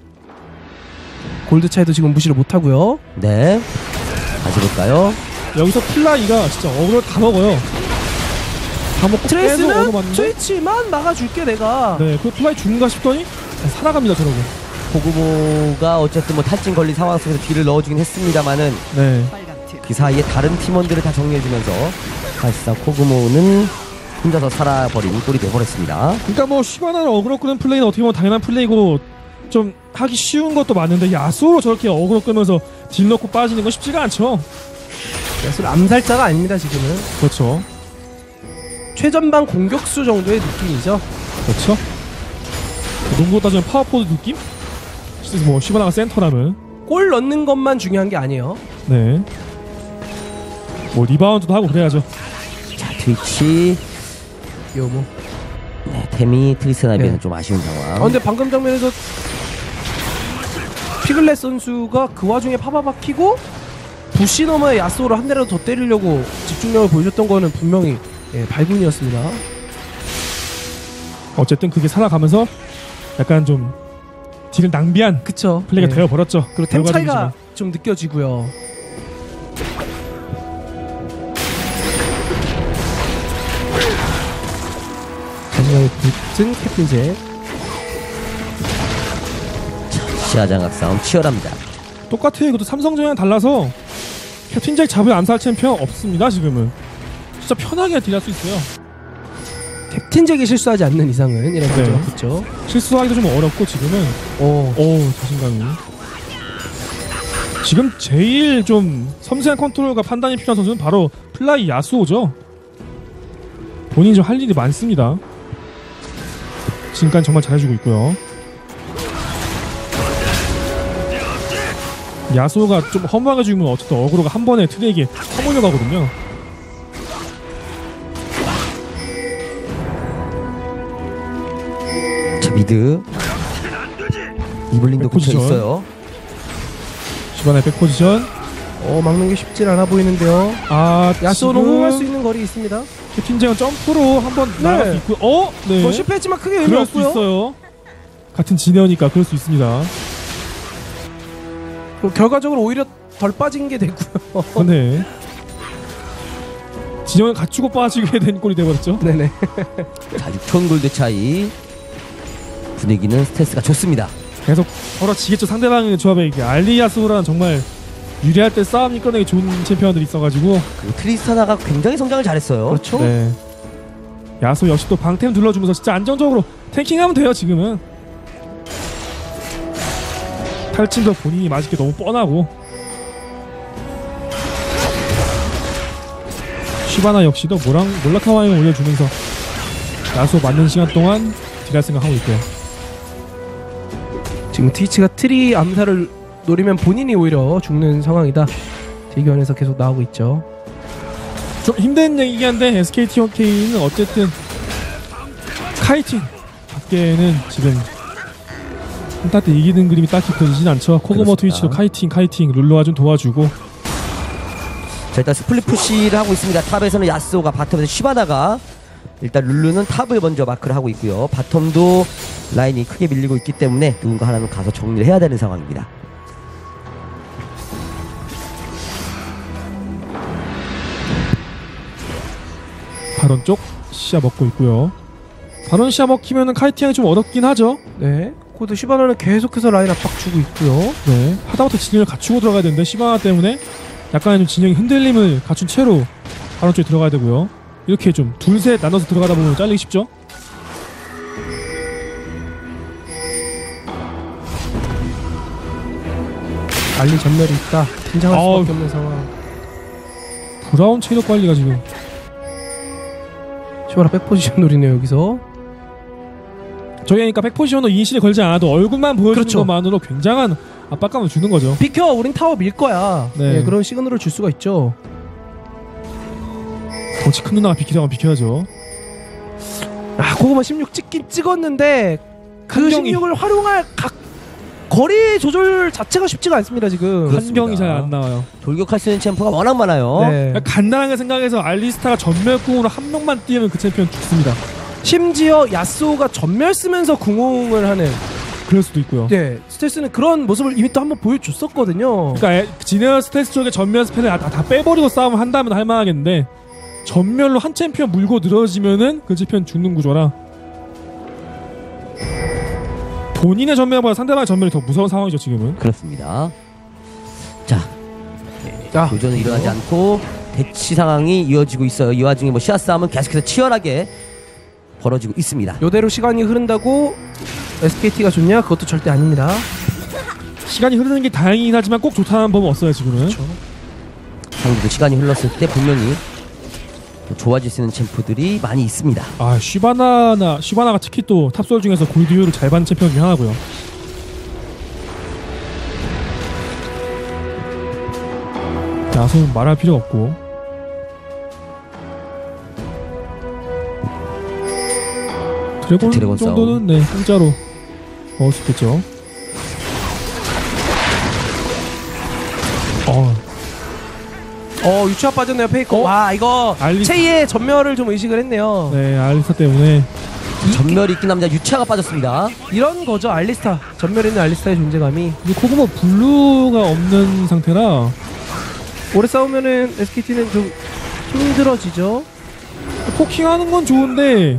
골드 차이도 지금 무시를 못하고요. 네, 다시 볼까요? 여기서 플라이가 진짜 어그로 다 먹어요. 다 먹고 계속 어그로 트레이스는 맞는데. 트위치만 막아줄게 내가. 네, 그 플라이 죽는가 싶더니 살아갑니다, 저러고. 고구모가 어쨌든 뭐 탈진 걸린 상황 속에서 뒤를 넣어주긴 했습니다만은 네. 그 사이에 다른 팀원들을 다 정리해주면서 사실상 코그모는 혼자서 살아버린 꼴이 돼버렸습니다. 그러니까 뭐 시바나를 어그로 끄는 플레이는 어떻게 보면 당연한 플레이고 좀 하기 쉬운 것도 맞는데, 야쏘로 저렇게 어그로 끄면서 딜 넣고 빠지는 건 쉽지가 않죠. 야쏘는 암살자가 아닙니다 지금은. 그렇죠. 최전방 공격수 정도의 느낌이죠. 그렇죠. 농구 따지면 파워포드 느낌? 그래서 뭐 시바나가 센터라면. 골 넣는 것만 중요한 게 아니에요. 네. 뭐 리바운드도 하고 그래야죠. 자, 트위치. 요모. 네, 태미 트리스나에 비해서 네. 좀 아쉬운 상황. 근데 방금 장면에서 피글렛 선수가 그 와중에 파바바키고 부시 너머의 야쏘로 한 대라도 더 때리려고 집중력을 보여줬던 거는 분명히 발군이었습니다. 어쨌든 그게 살아가면서 약간 좀 딜을 낭비한 그쵸. 플레이가 네. 되어버렸죠. 그리고 템 차이가 결과적이지만. 좀 느껴지고요. 마지막에 붙은 캡틴제. 시야장각 싸움 치열합니다. 똑같아요. 이것도 삼성전이랑 달라서 캡틴잭 잡을 암살 챔피언 없습니다. 지금은 진짜 편하게 딜할 수 있어요. 캡틴잭이 실수하지 않는 이상은 이런 네. 거죠. 그쵸. 실수하기도 좀 어렵고 지금은 자신감이. 지금 제일 좀 섬세한 컨트롤과 판단이 필요한 선수는 바로 플라이 야수오죠. 본인이 좀 할 일이 많습니다. 지금까지 정말 잘해주고 있고요. 야수오가 좀 허무하게 죽으면 어쨌든 어그로가 한 번에 트레이에게 퍼물려 가거든요. 자, 미드. 이블린도 포지션. 붙여있어요. 시바나의 백포지션. 막는 게 쉽진 않아 보이는데요. 야쏘로 지금 호응할 수 있는 거리 있습니다. 캡틴잭은 점프로 한번 날아갈 수 있고요. 네. 뭐 실패했지만 크게 의미 그럴 수 없고요. 있어요. 같은 지네어니까 그럴 수 있습니다. 결과적으로 오히려 덜 빠진 게 되고요. 네. 진영을 갖추고 빠지게 된 꼴이 되어버렸죠. 네네. 자, 6천 골드 차이. 분위기는 스텔스가 좋습니다. 계속 벌어지겠죠. 상대방의 조합에 이게 알리야스라는 정말 유리할 때 싸움 이끌어내기 좋은 챔피언들이 있어가지고. 그리고 트리스타나가 굉장히 성장을 잘했어요. 그렇죠. 네. 야수 역시 또 방템 둘러주면서 진짜 안정적으로 탱킹하면 돼요. 지금은 탈진도 본인이 맞을 게 너무 뻔하고. 시바나 역시도 몰라카와잉을 올려주면서 야수 맞는 시간 동안 딜할 생각하고 있고요. 지금 트위치가 트리 암살을 노리면 본인이 오히려 죽는 상황이다. 대교환에서 계속 나오고 있죠. 좀 힘든 얘기긴 한데 SKT1K는 어쨌든 카이팅 밖에는 지금 한타 때 이기는 그림이 딱히 그려지진 않죠. 코그모 트위치도 카이팅 룰루가 좀 도와주고. 자, 일단 스플릿 푸시를 하고 있습니다. 탑에서는 야스오가, 바텀에서 시바나가, 일단 룰루는 탑을 먼저 마크를 하고 있고요. 바텀도 라인이 크게 밀리고 있기 때문에 누군가 하나는 가서 정리를 해야 되는 상황입니다. 바론 쪽 시야 먹고 있고요. 바론 시야 먹히면은 카이팅이 좀 어렵긴 하죠. 네. 코드 시바나는 계속해서 라인 압박 주고 있고요. 네. 하다못해 진영을 갖추고 들어가야 되는데 시바나 때문에 약간의 좀 진영의 흔들림을 갖춘 채로 바론 쪽에 들어가야 되고요. 이렇게 좀 둘셋 나눠서 들어가다 보면 잘리기 쉽죠. 알리 전멸이 있다. 긴장할 수밖에 없는 상황. 브라운 체력 관리가 지금 시바나 백포지션 노리네요 여기서. 저희가 백포지션으로 인실에 걸지 않아도 얼굴만 보여주는 그렇죠. 것만으로 굉장한 압박감을 주는 거죠. 비켜, 우린 타워 밀 거야. 네. 네, 그런 시그널을 줄 수가 있죠. 덩치 큰 누나가 비키라면 비켜야죠. 아, 고구마 16 찍긴 찍었는데 그 환경이- 16을 활용할 거리 조절 자체가 쉽지가 않습니다 지금. 그렇습니다. 환경이 잘 안 나와요. 돌격할 수 있는 챔프가 워낙 많아요. 네. 그러니까 간단하게 생각해서 알리스타가 전멸궁으로 한 명만 뛰면 그 챔피언 죽습니다. 심지어 야스오가 전멸 쓰면서 궁홍을 하는, 그럴 수도 있고요. 네, 스텔스는 그런 모습을 이미 또 한번 보여줬었거든요. 그러니까 지네어 스텔스 쪽에 전멸 스펠을 다 빼버리고 싸움을 한다면 할만하겠는데 전멸로 한 챔피언 물고 늘어지면은 그 챔피언 죽는 구조라 본인의 전멸보다 상대방의 전멸이 더 무서운 상황이죠 지금은. 그렇습니다. 자, 아, 교전은 일어나지 않고 대치 상황이 이어지고 있어요. 이 와중에 뭐 시야 싸움은 계속해서 치열하게 벌어지고 있습니다. 요대로 시간이 흐른다고 SKT가 좋냐? 그것도 절대 아닙니다. 시간이 흐르는 게 다행이긴 하지만 꼭 좋다는 법은 없어요 지금은. 그렇죠. 상대도 시간이 흘렀을 때 분명히 또 좋아질 수 있는 챔프들이 많이 있습니다. 아 슈바나가 특히 또 탑솔 중에서 골드효율을 잘 받는 챔피언 중에 하나고요. 야소는 말할 필요 없고. 드래곤 정도는 네 공짜로 먹을 수 있겠죠. 유추아 빠졌네요 페이커. 와, 이거 알리- 체이의 전멸을 좀 의식을 했네요. 네 알리스타 때문에 전멸이 있긴 합니다. 유차가 빠졌습니다. 이런 거죠, 알리스타. 전멸 있는 알리스타의 존재감이. 이제 코그모 블루가 없는 상태라 오래 싸우면은 SKT는 좀 힘들어지죠. 포킹하는 건 좋은데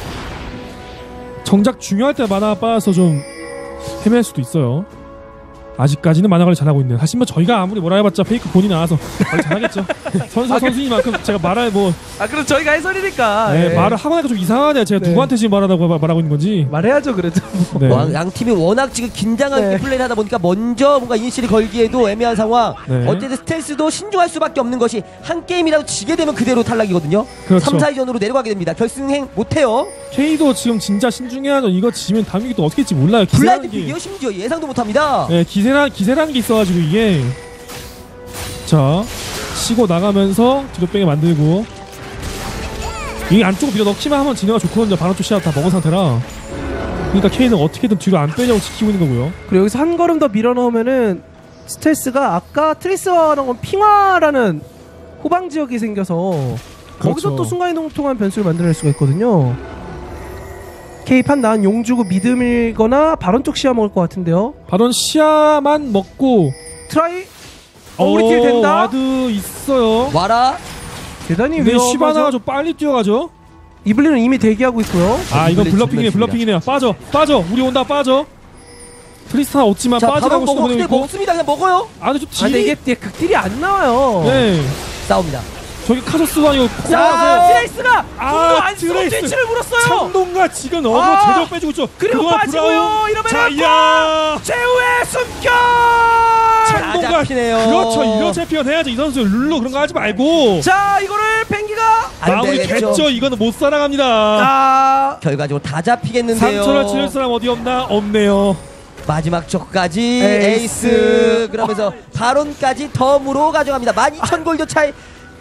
정작 중요할 때 만화가 빠져서 좀 헤맬 수도 있어요. 아직까지는 만화 관리 잘하고 있네요. 사실 뭐 저희가 아무리 뭐라 해봤자 페이크 본인이 알아서 관리 잘하겠죠. 선수이만큼 제가 말할 뭐 그럼 저희가 해설이니까. 네, 말을 하고 나니까 좀 이상하네요. 제가 네. 누구한테 지금 말하고 있는 건지. 말해야죠 그래도. 네. 양 팀이 워낙 지금 긴장하게 네. 플레이를 하다 보니까 먼저 뭔가 이니시를 걸기에도 애매한 상황. 네. 어쨌든 스텔스도 신중할 수밖에 없는 것이 한 게임이라도 지게 되면 그대로 탈락이거든요. 그렇죠. 3, 4위전으로 내려가게 됩니다. 결승행 못해요. K도 지금 진짜 신중해야죠. 이거 지면 다음 경기 또 어떻게 될지 몰라요. 블라인드 픽이요 심지어 예상도 못합니다. 네, 기세라는 게 있어가지고 이게 자 치고 나가면서 뒤로 빼게 만들고 이 안쪽으로 밀어 넣기만 하면 진영가 좋거든요. 바로 쪽 시야 다 먹은 상태라. 그러니까 K는 어떻게든 뒤로 안 빼려고 지키고 있는 거고요. 그리고 여기서 한 걸음 더 밀어 넣으면은 스텔스가 아까 트레이스와 나온 핑화라는 후방 지역이 생겨서 거기서 그렇죠. 또 순간이동 통한 변수를 만들어낼 수가 있거든요. K판 나은 용 주고 미드 밀거나 바론 쪽 시야 먹을 것 같은데요. 바론 시야만 먹고 트라이. 우리 딜 된다. 와드 있어요. 와라. 대단히 근데 위험하죠. 시바나가 좀 빨리 뛰어가죠. 이블린은 이미 대기하고 있고요. 아 이건 블랙 블러핑이네요. 빠져 우리 온다 빠져. 트리스타나 없지만 자, 바로 빠지라고 먹어. 시도보내고 근데 있고. 먹습니다. 그냥 먹어요. 아 근데 좀 근데 딜이 이게 극딜이 안 나와요. 네 싸웁니다. 저기 카조스도 아니고 자, 트레이스가 궁도 안 쓰고 트레이스. 트위치를 물었어요. 창동과 지금 어거 아! 제대로 빼주고 있죠. 그리고 그동안 빠지고요. 브라운. 이러면 자, 이야. 최후의 숨결. 창동과 잡히네요. 그렇죠. 이런 챔피언 해야죠. 이 선수 룰루 그런 거 하지 말고. 자, 이거를 펭기가 안 마무리 되겠죠. 됐죠. 이거는 못 살아갑니다. 아, 결과적으로 다 잡히겠는데요. 상처를 치를 사람 어디 없나? 없네요. 마지막 쪽까지 에이스. 에이스. 그러면서 바론까지 덤으로 가져갑니다. 12,000골드 차이.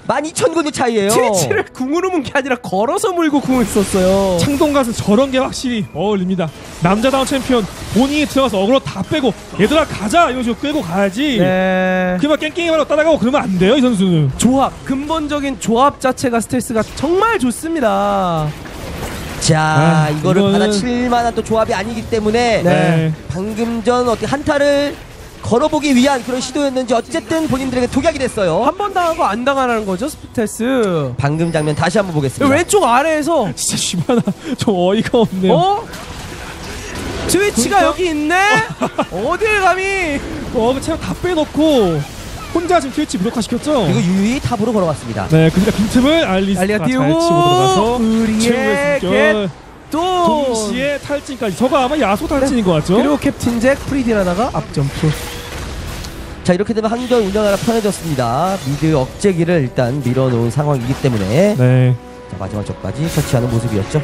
12,000골드 차이예요. 트위치를 궁으로 문 게 아니라 걸어서 물고 궁을 썼어요. 창동 가서 저런 게 확실히 어울립니다. 남자다운 챔피언 본인이 들어가서 어그로 다 빼고 얘들아 가자 이런 식으로 끌고 가야지. 네. 그만 깽깽이만 따라가고 그러면 안 돼요 이 선수는. 조합, 근본적인 조합 자체가 스텔스가 정말 좋습니다. 자, 이거를 이거는- 받아칠 만한 또 조합이 아니기 때문에 네. 방금 전 어떻게 한타를 걸어보기 위한 그런 시도였는지 어쨌든 본인들에게 독약이 됐어요. 한 번 당하고 안 당하는 거죠, 스텔스. 방금 장면 다시 한번 보겠습니다. 왼쪽 아래에서 진짜 쉬바나 좀 어이가 없네요. 어? 트위치가 여기 있네? 어딜 감히? 그 체력 다 빼놓고 혼자 지금 트위치 무력화시켰죠. 그리고 유유히 탑으로 걸어갔습니다. 네, 그러니까 빈틈을 알리스가 알리가 잘 치고 띄우고 들어가서 우리의 최후의 숨결. 겟 또 동시에 탈진까지. 저거 아마 야소 탈진인 것 같죠? 그리고 캡틴 잭 프리딜하다가 앞점프. 자, 이렇게 되면 한결 운영하라 편해졌습니다. 미드 억제기를 일단 밀어놓은 상황이기 때문에 네. 자, 마지막 적까지 처치하는 모습이었죠.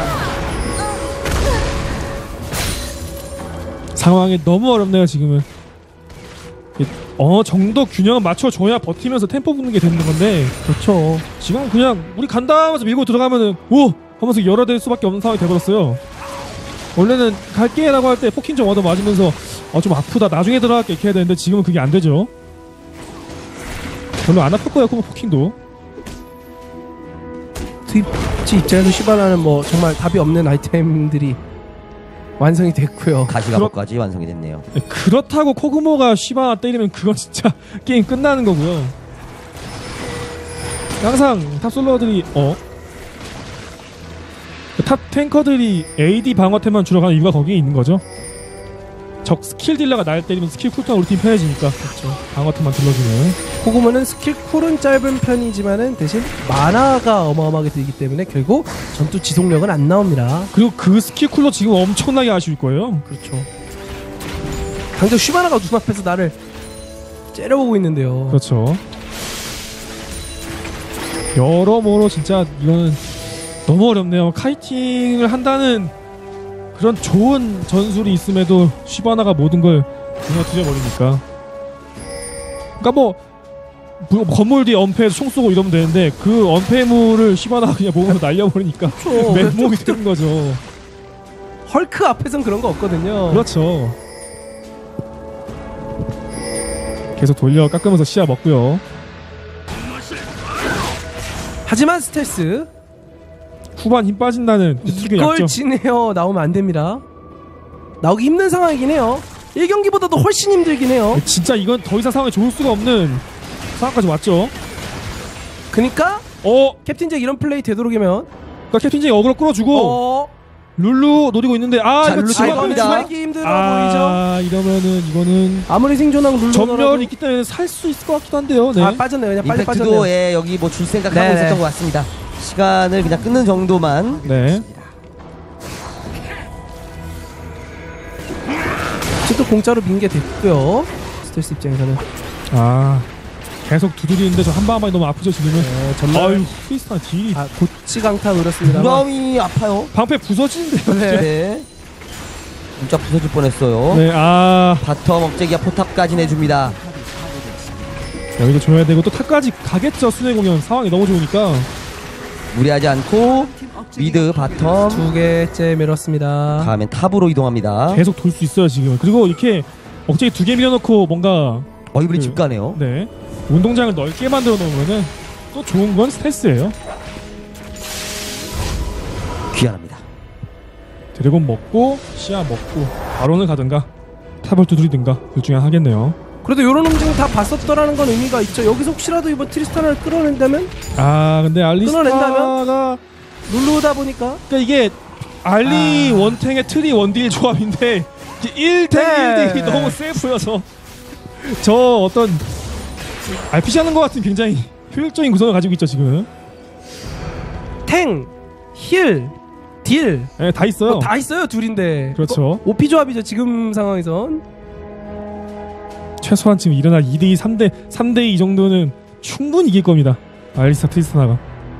상황이 너무 어렵네요 지금은. 어느 정도 균형을 맞춰줘야 버티면서 템포 붙는 게 되는 건데 그렇죠. 지금 그냥 우리 간다 하면서 밀고 들어가면은 오! 하면서 열어댈 수밖에 없는 상황이 돼버렸어요. 원래는 갈게 라고 할 때 포킹 좀 얻어 맞으면서 좀 아프다 나중에 들어갈게 이렇게 해야 되는데 지금은 그게 안 되죠. 별로 안 아플 거예요 포킹도. 트위치 입장에서 시바나는 뭐 정말 답이 없는 아이템들이 완성이 됐고요. 가시가버까지 완성이 됐네요. 네, 그렇다고 코그모가 쉬바나 때리면 그건 진짜 게임 끝나는 거고요. 항상 탑솔러들이 탑 탱커들이 AD 방어템만 주로 가는 이유가 거기에 있는 거죠. 적 스킬 딜러가 날 때리면 스킬 쿨타운 우리 팀 패해지니까. 그렇죠. 방어템만 둘러주면. 코그모는 스킬 쿨은 짧은 편이지만은 대신 마나가 어마어마하게 들기 때문에 결국 전투 지속력은 안 나옵니다. 그리고 그 스킬 쿨로 지금 엄청나게 아쉬울 거예요. 그렇죠. 당장 슈바나가 눈앞에서 나를 째려보고 있는데요. 그렇죠. 여러모로 진짜 이거는 너무 어렵네요. 카이팅을 한다는 그런 좋은 전술이 있음에도 쉬바나가 모든 걸 무너뜨려버리니까. 그러니까 뭐 건물 뒤에 엄폐해서 총 쏘고 이러면 되는데 그 엄폐물을 쉬바나가 그냥 몸으로 날려버리니까 맨몸이 되는 거죠. 헐크 앞에선 그런 거 없거든요. 그렇죠. 계속 돌려 깎으면서 시야 먹고요. 하지만 스텔스 후반 힘 빠진다는 이걸 약점. 지내어 나오면 안 됩니다. 나오기 힘든 상황이긴 해요. 1경기보다도 훨씬 힘들긴 해요. 진짜 이건 더 이상 상황이 좋을 수가 없는 상황까지 왔죠. 그니까 캡틴 잭 이런 플레이 되도록이면 그러니까 캡틴 잭이 어그로 끌어주고 룰루 노리고 있는데 자, 이거 룰루 지금 들어갑니다. 주말기 힘들어 보이죠. 이러면은 이거는 아무리 생존하고 룰루 전멸이 있기 때문에 살 수 있을 것 같기도 한데요. 네. 빠졌네요. 그냥 빨리 빠졌네요. 임팩트도 여기 뭐 줄 생각하고 네네. 있었던 것 같습니다. 시간을 그냥 끊는 정도만. 네. 또 공짜로 민 게 됐고요. 스텔스 입장에서는 계속 두드리는데 저 한 방이 너무 아프죠 지금은. 전멸 아유 트위스타 딜이 고치 강타 그렇습니다. 마음이 아파요. 방패 부서지는데요. 네. 진짜 부서질 뻔했어요. 네. 바텀 억제기와 포탑까지 내줍니다. 여기도 줘야 되고 또 탑까지 가겠죠. 순회 공연 상황이 너무 좋으니까. 무리하지 않고 미드 바텀 두 개째 밀었습니다. 다음엔 탑으로 이동합니다. 계속 돌 수 있어요 지금. 그리고 이렇게 억제기 2개 밀어놓고 뭔가 이분이 집 가네요. 네 운동장을 넓게 만들어 놓으면은 또 좋은 건 스텔스예요. 귀환합니다. 드래곤 먹고 시야 먹고 바론을 가든가 탑을 두드리든가 둘 중에 하겠네요. 그래도 이런 움직임 다 봤었더라는 건 의미가 있죠. 여기서 혹시라도 이번 트리스타나를 끌어낸다면 근데 알리스타가 끊어낸다면? 룰루다 보니까 그러니까 이게 알리 원탱의 트리 원딜 조합인데 1탱 1딜이 너무 세 보여서 저 어떤 RPG 하는 것 같은 굉장히 효율적인 구성을 가지고 있죠 지금. 탱, 힐, 딜 네, 다 있어요. 다 있어요 둘인데. 그렇죠. OP 조합이죠 지금 상황에선. 최소한 지금 일어날 2대2 3대2 이 정도는 충분히 이길 겁니다. 알리스타 트리스타나가.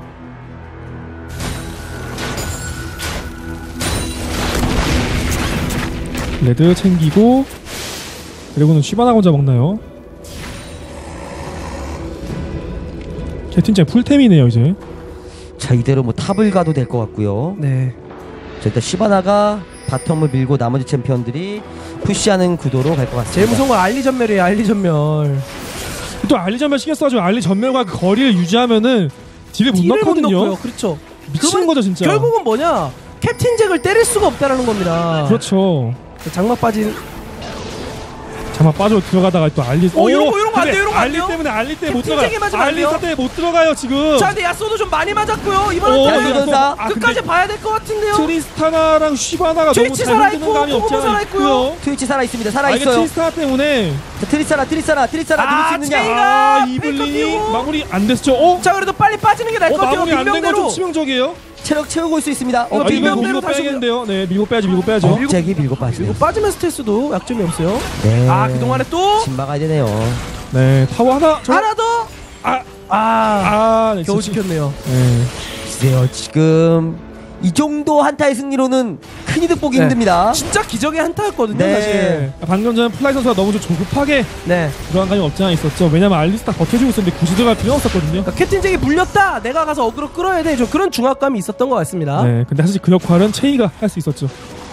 레드 챙기고 드래곤은 쉬바나 혼자 먹나요? 캡틴잭 풀템이네요 이제. 자, 이대로 뭐 탑을 가도 될 것 같고요. 네. 자, 일단 시바나가 바텀을 밀고 나머지 챔피언들이 푸시하는 구도로 갈 것 같습니다. 제일 무서운 건 알리 전멸이에요. 알리 전멸. 또 알리 전멸 신경 써가지고 알리 전멸과 그 거리를 유지하면은 딜을 못 딜을 못 넣거든요. 넣고요. 그렇죠. 미치는 그러면 거죠 진짜. 결국은 뭐냐? 캡틴 잭을 때릴 수가 없다라는 겁니다. 그렇죠. 장막 빠진. 잠깐 빠져 들어가다가 또 알리. 이런 거 안 돼요. 이런 거 안 알리 돼요. 때문에 알리 때문에 못 캡틴 들어가요. 잭이 맞으면 안 알리 돼요. 때문에 못 들어가요 지금. 자, 근데 야쏘도 좀 많이 맞았고요. 이번엔 야쏘 전사. 끝까지 봐야 될 것 같은데요. 트리스타나랑 쉬바나가 너무 트위치 잘 살아있고, 흔드는 감이 없지 코코모 않아 살아있고요. 있고요. 트위치 살아있습니다. 이게 살아있어요. 트리스타나 때문에 자, 트리스타나 누를 수 있느냐. 제이가 이블린이 페이커 마무리 안 됐죠. 자, 그래도 빨리 빠지는 게 나을 것 같아요. 마무리 안 된 건 좀 빅명대로. 치명적이에요. 체력 채우고 올 수 있습니다. 이거 이거 빅명대로 밀고 다시 빼야겠는데요. 네, 밀고 빼야죠. 갑자기 밀고 빠지네요. 그리고 빠지면 스트레스도 약점이 없어요. 네. 그동안에 또 집 막아야 되네요. 네, 타워 하나. 하나 더. 네, 겨우 진짜. 지켰네요. 네. 글쎄요, 지금 이 정도 한타의 승리로는 큰 이득 보기 네. 힘듭니다. 진짜 기적의 한타였거든요, 네. 사실. 방금 전에 플라이 선수가 너무 좀 조급하게 네. 들어간 감이 없지 않아 있었죠. 왜냐면 알리스타 버텨주고 있었는데 굳이 들어갈 필요 없었거든요. 그러니까 캡틴 잭이 물렸다. 내가 가서 어그로 끌어야 돼. 좀 그런 중압감이 있었던 것 같습니다. 네, 근데 사실 그 역할은 체이가 할 수 있었죠.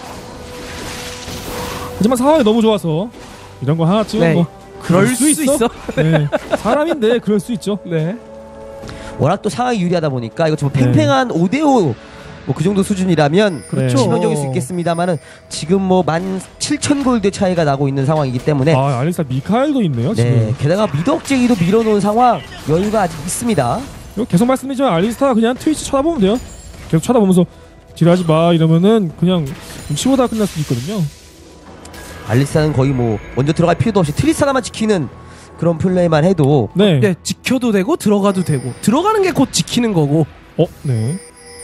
하지만 상황이 너무 좋아서 이런 거 하나 찍은 네. 거 그럴 수 있어. 네, 사람인데 그럴 수 있죠. 네. 워낙 또 상황이 유리하다 보니까 이거 좀 팽팽한 5대5 뭐 그 정도 수준이라면 그렇죠. 치명적일 수 있겠습니다만은 지금 뭐 17,000골드 차이가 나고 있는 상황이기 때문에 알리스타 미카엘도 있네요. 네, 지금. 게다가 미덕제기도 밀어놓은 상황 여유가 아직 있습니다. 이거 계속 말씀드리지만 알리스타 그냥 트위치 쳐다보면 돼요. 계속 쳐다보면서 딜하지 마 이러면은 그냥 눈치 보다 끝날 수도 있거든요. 알리스타는 거의 뭐 먼저 들어갈 필요도 없이 트리스타나만 지키는 그런 플레이만 해도 네. 네, 지켜도 되고 들어가도 되고. 들어가는 게 곧 지키는 거고. 네.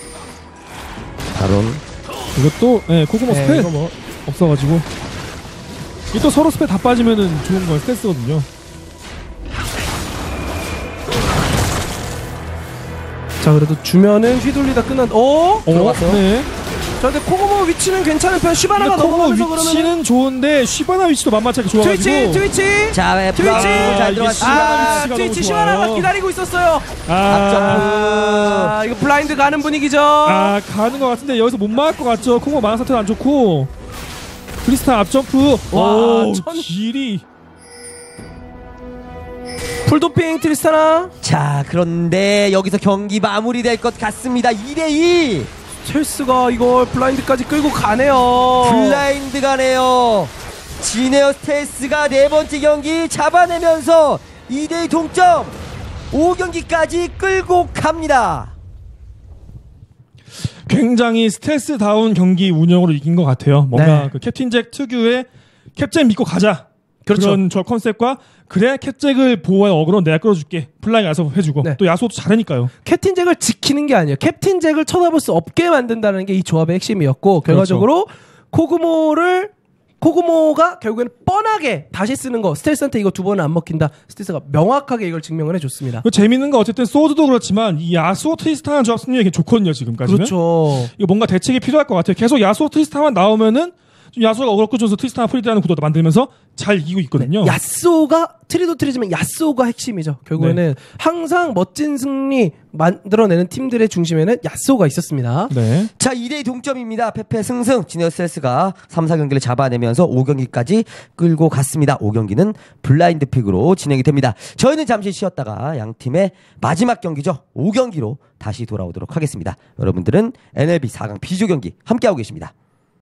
바로 이것도 코코모 네, 스펠 이거 뭐 없어가지고 이게 또 서로 스펠 다 빠지면은 좋은 건 스트레스거든요. 자, 그래도 주면은 휘둘리다 끝난. 들어갔어요? 네. 자, 근데 코고모 위치는 괜찮은 편. 시바나가 근데 코코모 넘어가면서 그러면 위치는 좋은데 쉬바나 위치도 만만치 않게 좋아가지고 트위치. 자, 트위치! 잘 이게 들어갔습니다. 시바나 위치가 트위치 너무 시바나가 좋아요. 기다리고 있었어요. 앞점프. 이거 블라인드 가는 분위기죠. 가는 것 같은데 여기서 못 막을 것 같죠. 코코모 만화 상태도 안 좋고 크리스탈 앞점프. 와, 길이. 풀도핑 트리스타나. 자, 그런데 여기서 경기 마무리될 것 같습니다. 2대2 첼스가 이걸 블라인드까지 끌고 가네요. 블라인드 가네요. 지네어 스텔스가 네 번째 경기 잡아내면서 2대2 동점 5경기까지 끌고 갑니다. 굉장히 스트레스다운 경기 운영으로 이긴 것 같아요. 뭔가 네. 그 캡틴 잭 특유의 캡잭 믿고 가자. 그렇죠. 그런 저 컨셉과 그래 캡잭을 보호해 어그로 내가 끌어줄게. 플라잉 야소 해주고 네. 또 야소도 잘하니까요. 캡틴 잭을 지키는 게 아니에요. 캡틴 잭을 쳐다볼 수 없게 만든다는 게 이 조합의 핵심이었고 결과적으로 코그모가 결국에는 뻔하게 다시 쓰는 거 스텔스한테 이거 두 번은 안 먹힌다. 스텔스가 명확하게 이걸 증명을 해줬습니다. 그 재밌는 건 어쨌든 소드도 그렇지만 이 야수호 트리스타는 조합 승률이 되게 좋거든요 지금까지는. 그렇죠. 이거 뭔가 대책이 필요할 것 같아요. 계속 야수호 트리스타만 나오면은 좀 야수호가 어그로 끌어줘서 트리스타나 프리드라는 구도도 만들면서 잘 이기고 있거든요. 야쏘가 트리도 트리지만 야쏘가 핵심이죠. 결국에는 항상 멋진 승리 만들어내는 팀들의 중심에는 야쏘가 있었습니다. 네. 자, 2대2 동점입니다. 페페 승승 지네어 스텔스가 3, 4경기를 잡아내면서 5경기까지 끌고 갔습니다. 5경기는 블라인드 픽으로 진행이 됩니다. 저희는 잠시 쉬었다가 양 팀의 마지막 경기죠. 5경기로 다시 돌아오도록 하겠습니다. 여러분들은 NLB 4강 B조 경기 함께하고 계십니다.